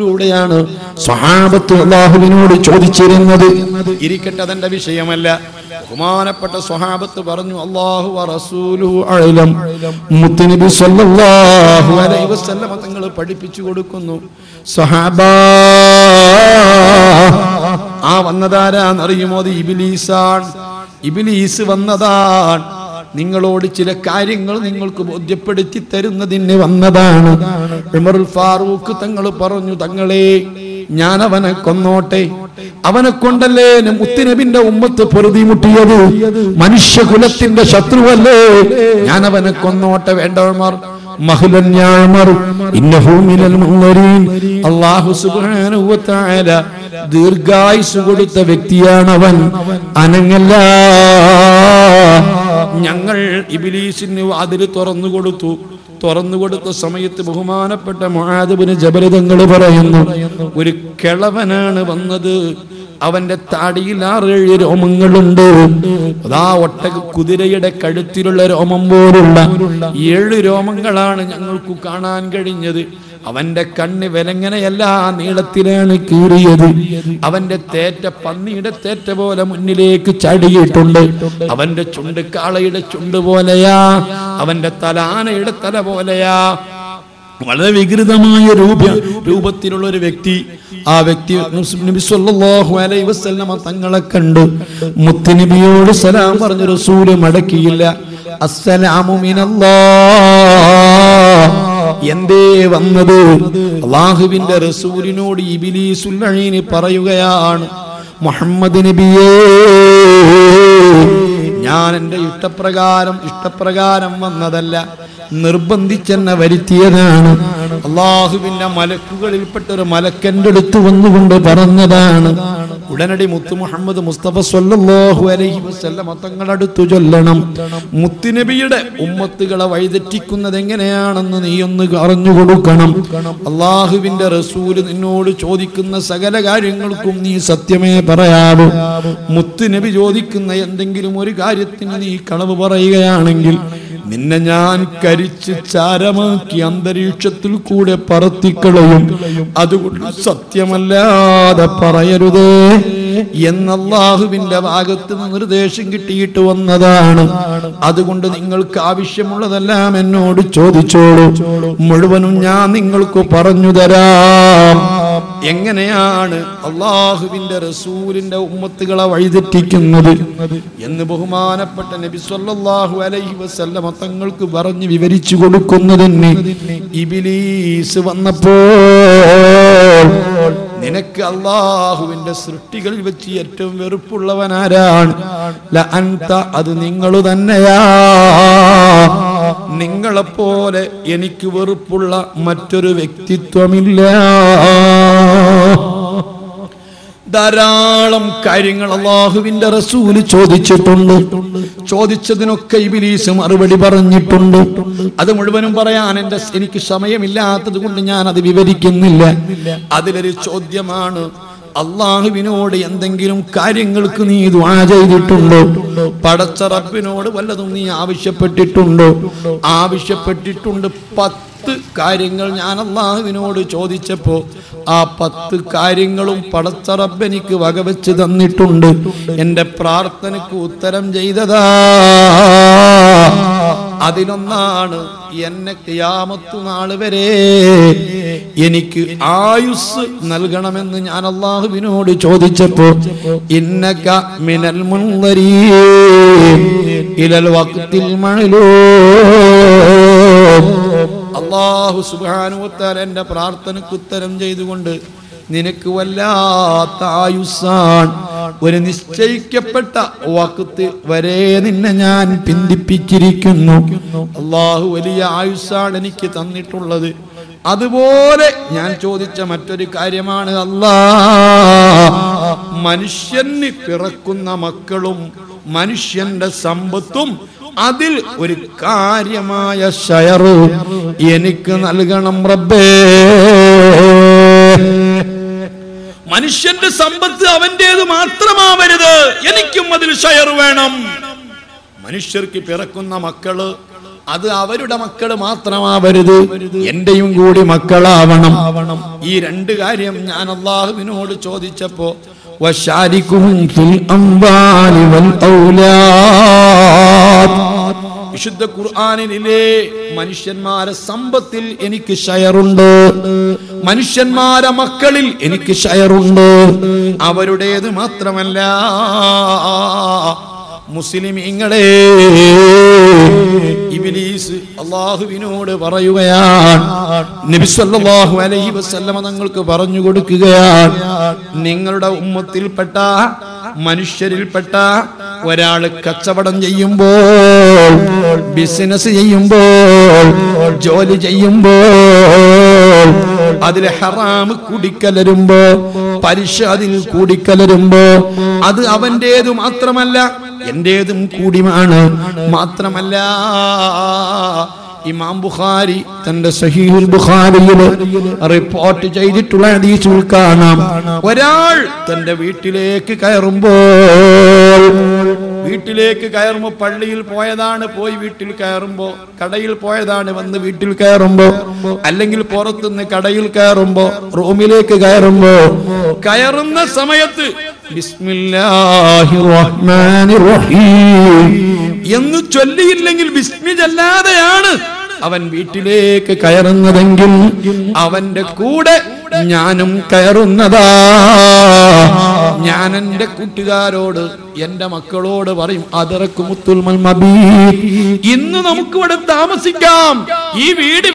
S4: തങ്ങളിലൂടെയാണ് സ്വഹാബത്ത് അല്ലാഹുവിനോട് ചോദിച്ചിരുന്നത്. ഇരിക്കട്ടെ, അതെന്റെ വിഷയമല്ല. ബഹുമാനപ്പെട്ട സ്വഹാബത്ത് പറഞ്ഞു അല്ലാഹു വ റസൂലുഹു അഅലം. മുത്തുനബി സല്ലല്ലാഹു അലൈഹി വസല്ലം തങ്ങൾ പഠിപ്പിച്ചു കൊടുക്കുന്നു, സ്വഹാബാ ആ വന്നതാരാന്നറിയുമോ? അത് ഇബ്ലീസാണ്. ഇബ്ലീസ് വന്നതാണ്. നിങ്ങളോട് ചില കാര്യങ്ങൾ നിങ്ങൾക്ക് ബോധ്യപ്പെടുത്തി തരുന്നതിന് വന്നതാണ്. ഉമറുൽ ഫാറൂഖ് തങ്ങൾ പറഞ്ഞു, തങ്ങളെ ഞാൻ അവനെ കൊന്നോട്ടെ, അവനെ കൊണ്ടല്ലേ മുത്തുനബിന്റെ ഉമ്മത്ത് പൊറുതിമുട്ടിയത്, മനുഷ്യകുലത്തിന്റെ ശത്രുവല്ലേ, ഞാൻ അവനെ കൊന്നോട്ടെ. വേണ്ട ഉമർ, മഹ്ലൻ യാ ഉമർ ഇന്നഹു മിനൽ മുൻവരീൻ. അല്ലാഹു സുബ്ഹാനഹു വ തആല ദീർഘായുസ് കൊടുത്ത വ്യക്തിയാണവൻ, അനങ്ങല്ല. ഞങ്ങൾ ഇബ്ലീസിന് വാതിൽ തുറന്നു കൊടുത്തു. തുറന്നു കൊടുത്ത സമയത്ത് ബഹുമാനപ്പെട്ട മുആദ് ഇബ്നു ജബൽ തങ്ങൾ പറയുന്നു, ഒരു കിളവനാണ് വന്നത്. അവന്റെ താടിയിൽ ആറേഴ് രോമങ്ങളുണ്ട്. അതാ ഒട്ടക കുതിരയുടെ കഴുത്തിലുള്ള രോമം പോലുള്ള ഏഴ് രോമങ്ങളാണ് ഞങ്ങൾക്ക് കാണാൻ കഴിഞ്ഞത്. അവന്റെ കണ്ണ് വിലങ്ങനെയല്ല, നീളത്തിലാണ് കീറിയത്. അവന്റെ തേറ്റ പന്നിയുടെ തേറ്റ പോലെ മുന്നിലേക്ക് ചാടിയിട്ടുണ്ട്. അവന്റെ ചുണ്ട് കാളയുടെ ചുണ്ട് പോലെയാ, അവന്റെ തല ആനയുടെ തല പോലെയാ. വളരെ വികൃതമായ രൂപ രൂപത്തിലുള്ള ഒരു വ്യക്തി. ആ വ്യക്തി നബി സല്ലല്ലാഹു അലൈഹി വസല്ലം തങ്ങളെ കണ്ട് മുത്തുനബിയോട് സലാം പറഞ്ഞു. റസൂല് മടക്കിയില്ല. അസ്സലാമു മിനല്ലാഹ്. എന്തേ വന്നത്? അല്ലാഹുവിന്റെ റസൂലിനോട് ഇബ്ലീസുൽ ലഈൻ പറയുകയാണ്, മുഹമ്മദ് നബിയേ, ഞാൻ എൻ്റെ ഇഷ്ടപ്രകാരം ഇഷ്ടപ്രകാരം വന്നതല്ല, നിർബന്ധിച്ചെന്നെ വരുത്തിയതാണ്. അള്ളാഹുവിന്റെ മലക്കുകളിൽപ്പെട്ട ഒരു മലക്കൻ്റെ അടുത്ത് വന്നുകൊണ്ട് പറഞ്ഞതാണ്, ഉടനടി മുത്തു മുഹമ്മദ് മുസ്തഫ സ്വല്ലല്ലാഹു അലൈഹി വസല്ലം തങ്ങളുടെ അടുത്ത് ചൊല്ലണം, മുത്തുനബിയുടെ ഉമ്മത്തുകളെ വഴിതെറ്റിക്കുന്നത് എങ്ങനെയാണെന്ന് നീ ഒന്ന് അറിഞ്ഞു കൊടുക്കണം. അള്ളാഹുവിന്റെ റസൂല് നിന്നോട് ചോദിക്കുന്ന സകല കാര്യങ്ങൾക്കും നീ സത്യമേ പറയാവൂ. മുത്തുനബി ചോദിക്കുന്ന എന്തെങ്കിലും ഒരു കാര്യത്തിന് നീ കളവ് പറയുകയാണെങ്കിൽ നിന്നെ ഞാൻ കരിച്ച് ചാരമാക്കി അന്തരീക്ഷത്തിൽ കൂടെ പറത്തിക്കളയും. അതുകൊണ്ട് സത്യമല്ലാതെ പറയരുതേ എന്ന് അല്ലാഹുവിന്റെ ഭാഗത്ത് നിർദ്ദേശം കിട്ടിയിട്ട് വന്നതാണ്. അതുകൊണ്ട് നിങ്ങൾക്ക് ആവശ്യമുള്ളതെല്ലാം എന്നോട് ചോദിച്ചോളൂ, മുഴുവനും ഞാൻ നിങ്ങൾക്ക് പറഞ്ഞു തരാം. എങ്ങനെയാണ് അല്ലാഹുവിന്റെ റസൂലിന്റെ ഉമ്മത്തുകളെ വഴിതെറ്റിക്കുന്നത് എന്ന് ബഹുമാനപ്പെട്ട നബി സല്ലല്ലാഹു അലൈഹി വസല്ലം തങ്ങൾക്ക് പറഞ്ഞു വിവരിച്ചു കൊടുക്കുന്നതിന് ഇബ്ലീസ് വന്നപ്പോൾ, നിനക്ക് അല്ലാഹുവിന്റെ സൃഷ്ടികളിൽ വെച്ച് ഏറ്റവും വെറുപ്പുള്ളവനാരാണ്? ലഅൻത, അത് നിങ്ങൾ തന്നെയാ. നിങ്ങളെപ്പോലെ എനിക്ക് വെറുപ്പുള്ള മറ്റൊരു വ്യക്തിത്വമില്ല. ധാരാളം കാര്യങ്ങൾ അല്ലാഹുവിന്റെ റസൂല് ചോദിച്ചിട്ടുണ്ട്. ചോദിച്ചതിനൊക്കെ ഇബ്ലീസ് മറുപടി പറഞ്ഞിട്ടുണ്ട്. അത് മുഴുവനും പറയാൻ എന്റെ എനിക്ക് സമയമില്ലാത്തത് കൊണ്ട് ഞാൻ അത് വിവരിക്കുന്നില്ല. അതിലൊരു ചോദ്യമാണ്, അള്ളാഹുവിനോട് എന്തെങ്കിലും കാര്യങ്ങൾക്ക് നീ ദുആ ചെയ്തിട്ടുണ്ടോ? പടച്ച റബ്ബിനോട് വല്ലതും നീ ആവശ്യപ്പെട്ടിട്ടുണ്ടോ? ആവശ്യപ്പെട്ടിട്ടുണ്ട്. പത്ത് കാര്യങ്ങൾ ഞാൻ അള്ളാഹുവിനോട് ചോദിച്ചപ്പോ ആ പത്ത് കാര്യങ്ങളും പടച്ച റബ്ബ് എനിക്ക് വകവെച്ച് തന്നിട്ടുണ്ട്. എന്റെ പ്രാർത്ഥനയ്ക്ക് ഉത്തരം ചെയ്തതാ. അതിലൊന്നാണ് എന്നെ ഖിയാമത്ത് നാൾ വരെ എനിക്ക് ആയുസ് നൽകണമെന്ന് ഞാൻ അല്ലാഹുവിനോട് ചോദിച്ചപ്പോൾ ഇന്നക മിനൽ മുൻദരീൻ ഇലൽ വഖ്തിൽ മഅലൂം. അല്ലാഹു സുബ്ഹാനഹു വ തആല എൻ്റെ പ്രാർത്ഥനയ്ക്ക് ഉത്തരം ചെയ്തുകൊണ്ട് നിനക്ക് വല്ലാത്ത ആയുസ്സാണ്, ഒരു നിശ്ചയിക്കപ്പെട്ട വഖ്ത് വരെ നിന്നെ ഞാൻ പിന്തിപ്പിച്ചിരിക്കുന്നു. അല്ലാഹു വലിയ ആയുസ്സാണ് എനിക്ക് തന്നിട്ടുള്ളത്. അതുപോലെ ഞാൻ ചോദിച്ച മറ്റൊരു കാര്യമാണ്, അല്ലാഹ് മനുഷ്യന് പിറക്കുന്ന മക്കളും മനുഷ്യന്റെ സമ്പത്തും അതിൽ ഒരു കാര്യമായ ഷെയർ എനിക്ക് നൽകണം റബ്ബേ. മനുഷ്യന്റെ സമ്പത്ത് അവന്റേത് മാത്രമാവരുത്, എനിക്കും അതിൽ ഷെയർ വേണം. മനുഷ്യർക്ക് പിറക്കുന്ന മക്കള് അത് അവരുടെ മക്കള് മാത്രമാവരുത്, എന്റെയും കൂടി മക്കളാവണം. ഈ രണ്ട് കാര്യം ഞാൻ അല്ലാഹുവിനോട് ചോദിച്ചപ്പോ വശാരികുഹും ഫിൽ അംവാലി വൽ ഔലാദ്. വിശുദ്ധ ഖുർആനിലെ മനുഷ്യന്മാരെ സമ്പത്തിൽ എനിക്ക് ഷെയറുണ്ട്, മനുഷ്യന്മാരെ മക്കളിൽ എനിക്ക് ഷെയറുണ്ട്. അവരുടേത് മാത്രമല്ല, മുസ്ലിമീങ്ങളെ ഇബ്ലീസ് അല്ലാഹുവിനോട് പറയുകയാണ്, നബി സല്ലല്ലാഹു അലൈഹി വസല്ലമ തങ്ങൾക്ക് പറഞ്ഞു കൊടുക്കുകയാണ്, നിങ്ങളുടെ ഉമ്മത്തിൽപ്പെട്ട മനുഷ്യരിൽപ്പെട്ട ഒരാൾ കച്ചവടം ചെയ്യുമ്പോൾ, ബിസിനസ് ചെയ്യുമ്പോൾ, ജോലി ചെയ്യുമ്പോൾ അതിൽ ഹറാം കൂടിക്കലരുമ്പോ, പലിശ അതിൽ കൂടിക്കലരുമ്പോ അത് അവന്റേതു മാത്രമല്ല എന്റേതും കൂടിയാണ്. മാത്രമല്ല ഇമാം ബുഖാരി തന്റെ സഹീഹുൽ ബുഖാരിയിൽ റിപ്പോർട്ട് ചെയ്തിട്ടുള്ള ഹദീസിൽ കാണാം, ഒരാൾ തന്റെ വീട്ടിലേക്ക് കയറുമ്പോൾ, വീട്ടിലേക്ക് കയറുമ്പോ പള്ളിയിൽ പോയതാണ്, പോയി വീട്ടിൽ കയറുമ്പോ, കടയിൽ പോയതാണ്, വന്ന് വീട്ടിൽ കയറുമ്പോ, അല്ലെങ്കിൽ പുറത്തുനിന്ന് കടയിൽ കയറുമ്പോ, റൂമിലേക്ക് കയറുമ്പോ, കയറുന്ന സമയത്ത് ബിസ്മില്ലാഹിർ റഹ്മാനിർ റഹീം എന്ന് ചൊല്ലിയില്ലെങ്കിൽ, ബിസ്മി ചൊല്ലാതെയാണ് അവൻ വീട്ടിലേക്ക് കയറുന്നതെങ്കിൽ അവന്റെ കൂടെ ഞാനും കയറുന്നതാ. ഞാൻ എന്റെ കൂട്ടുകാരോട്, എന്റെ മക്കളോട് പറയും, അതറക്കുമുത്തുൽ മബീ, ഇന്ന് നമുക്ക് ഇവിടെ താമസിക്കാം, ഈ വീട്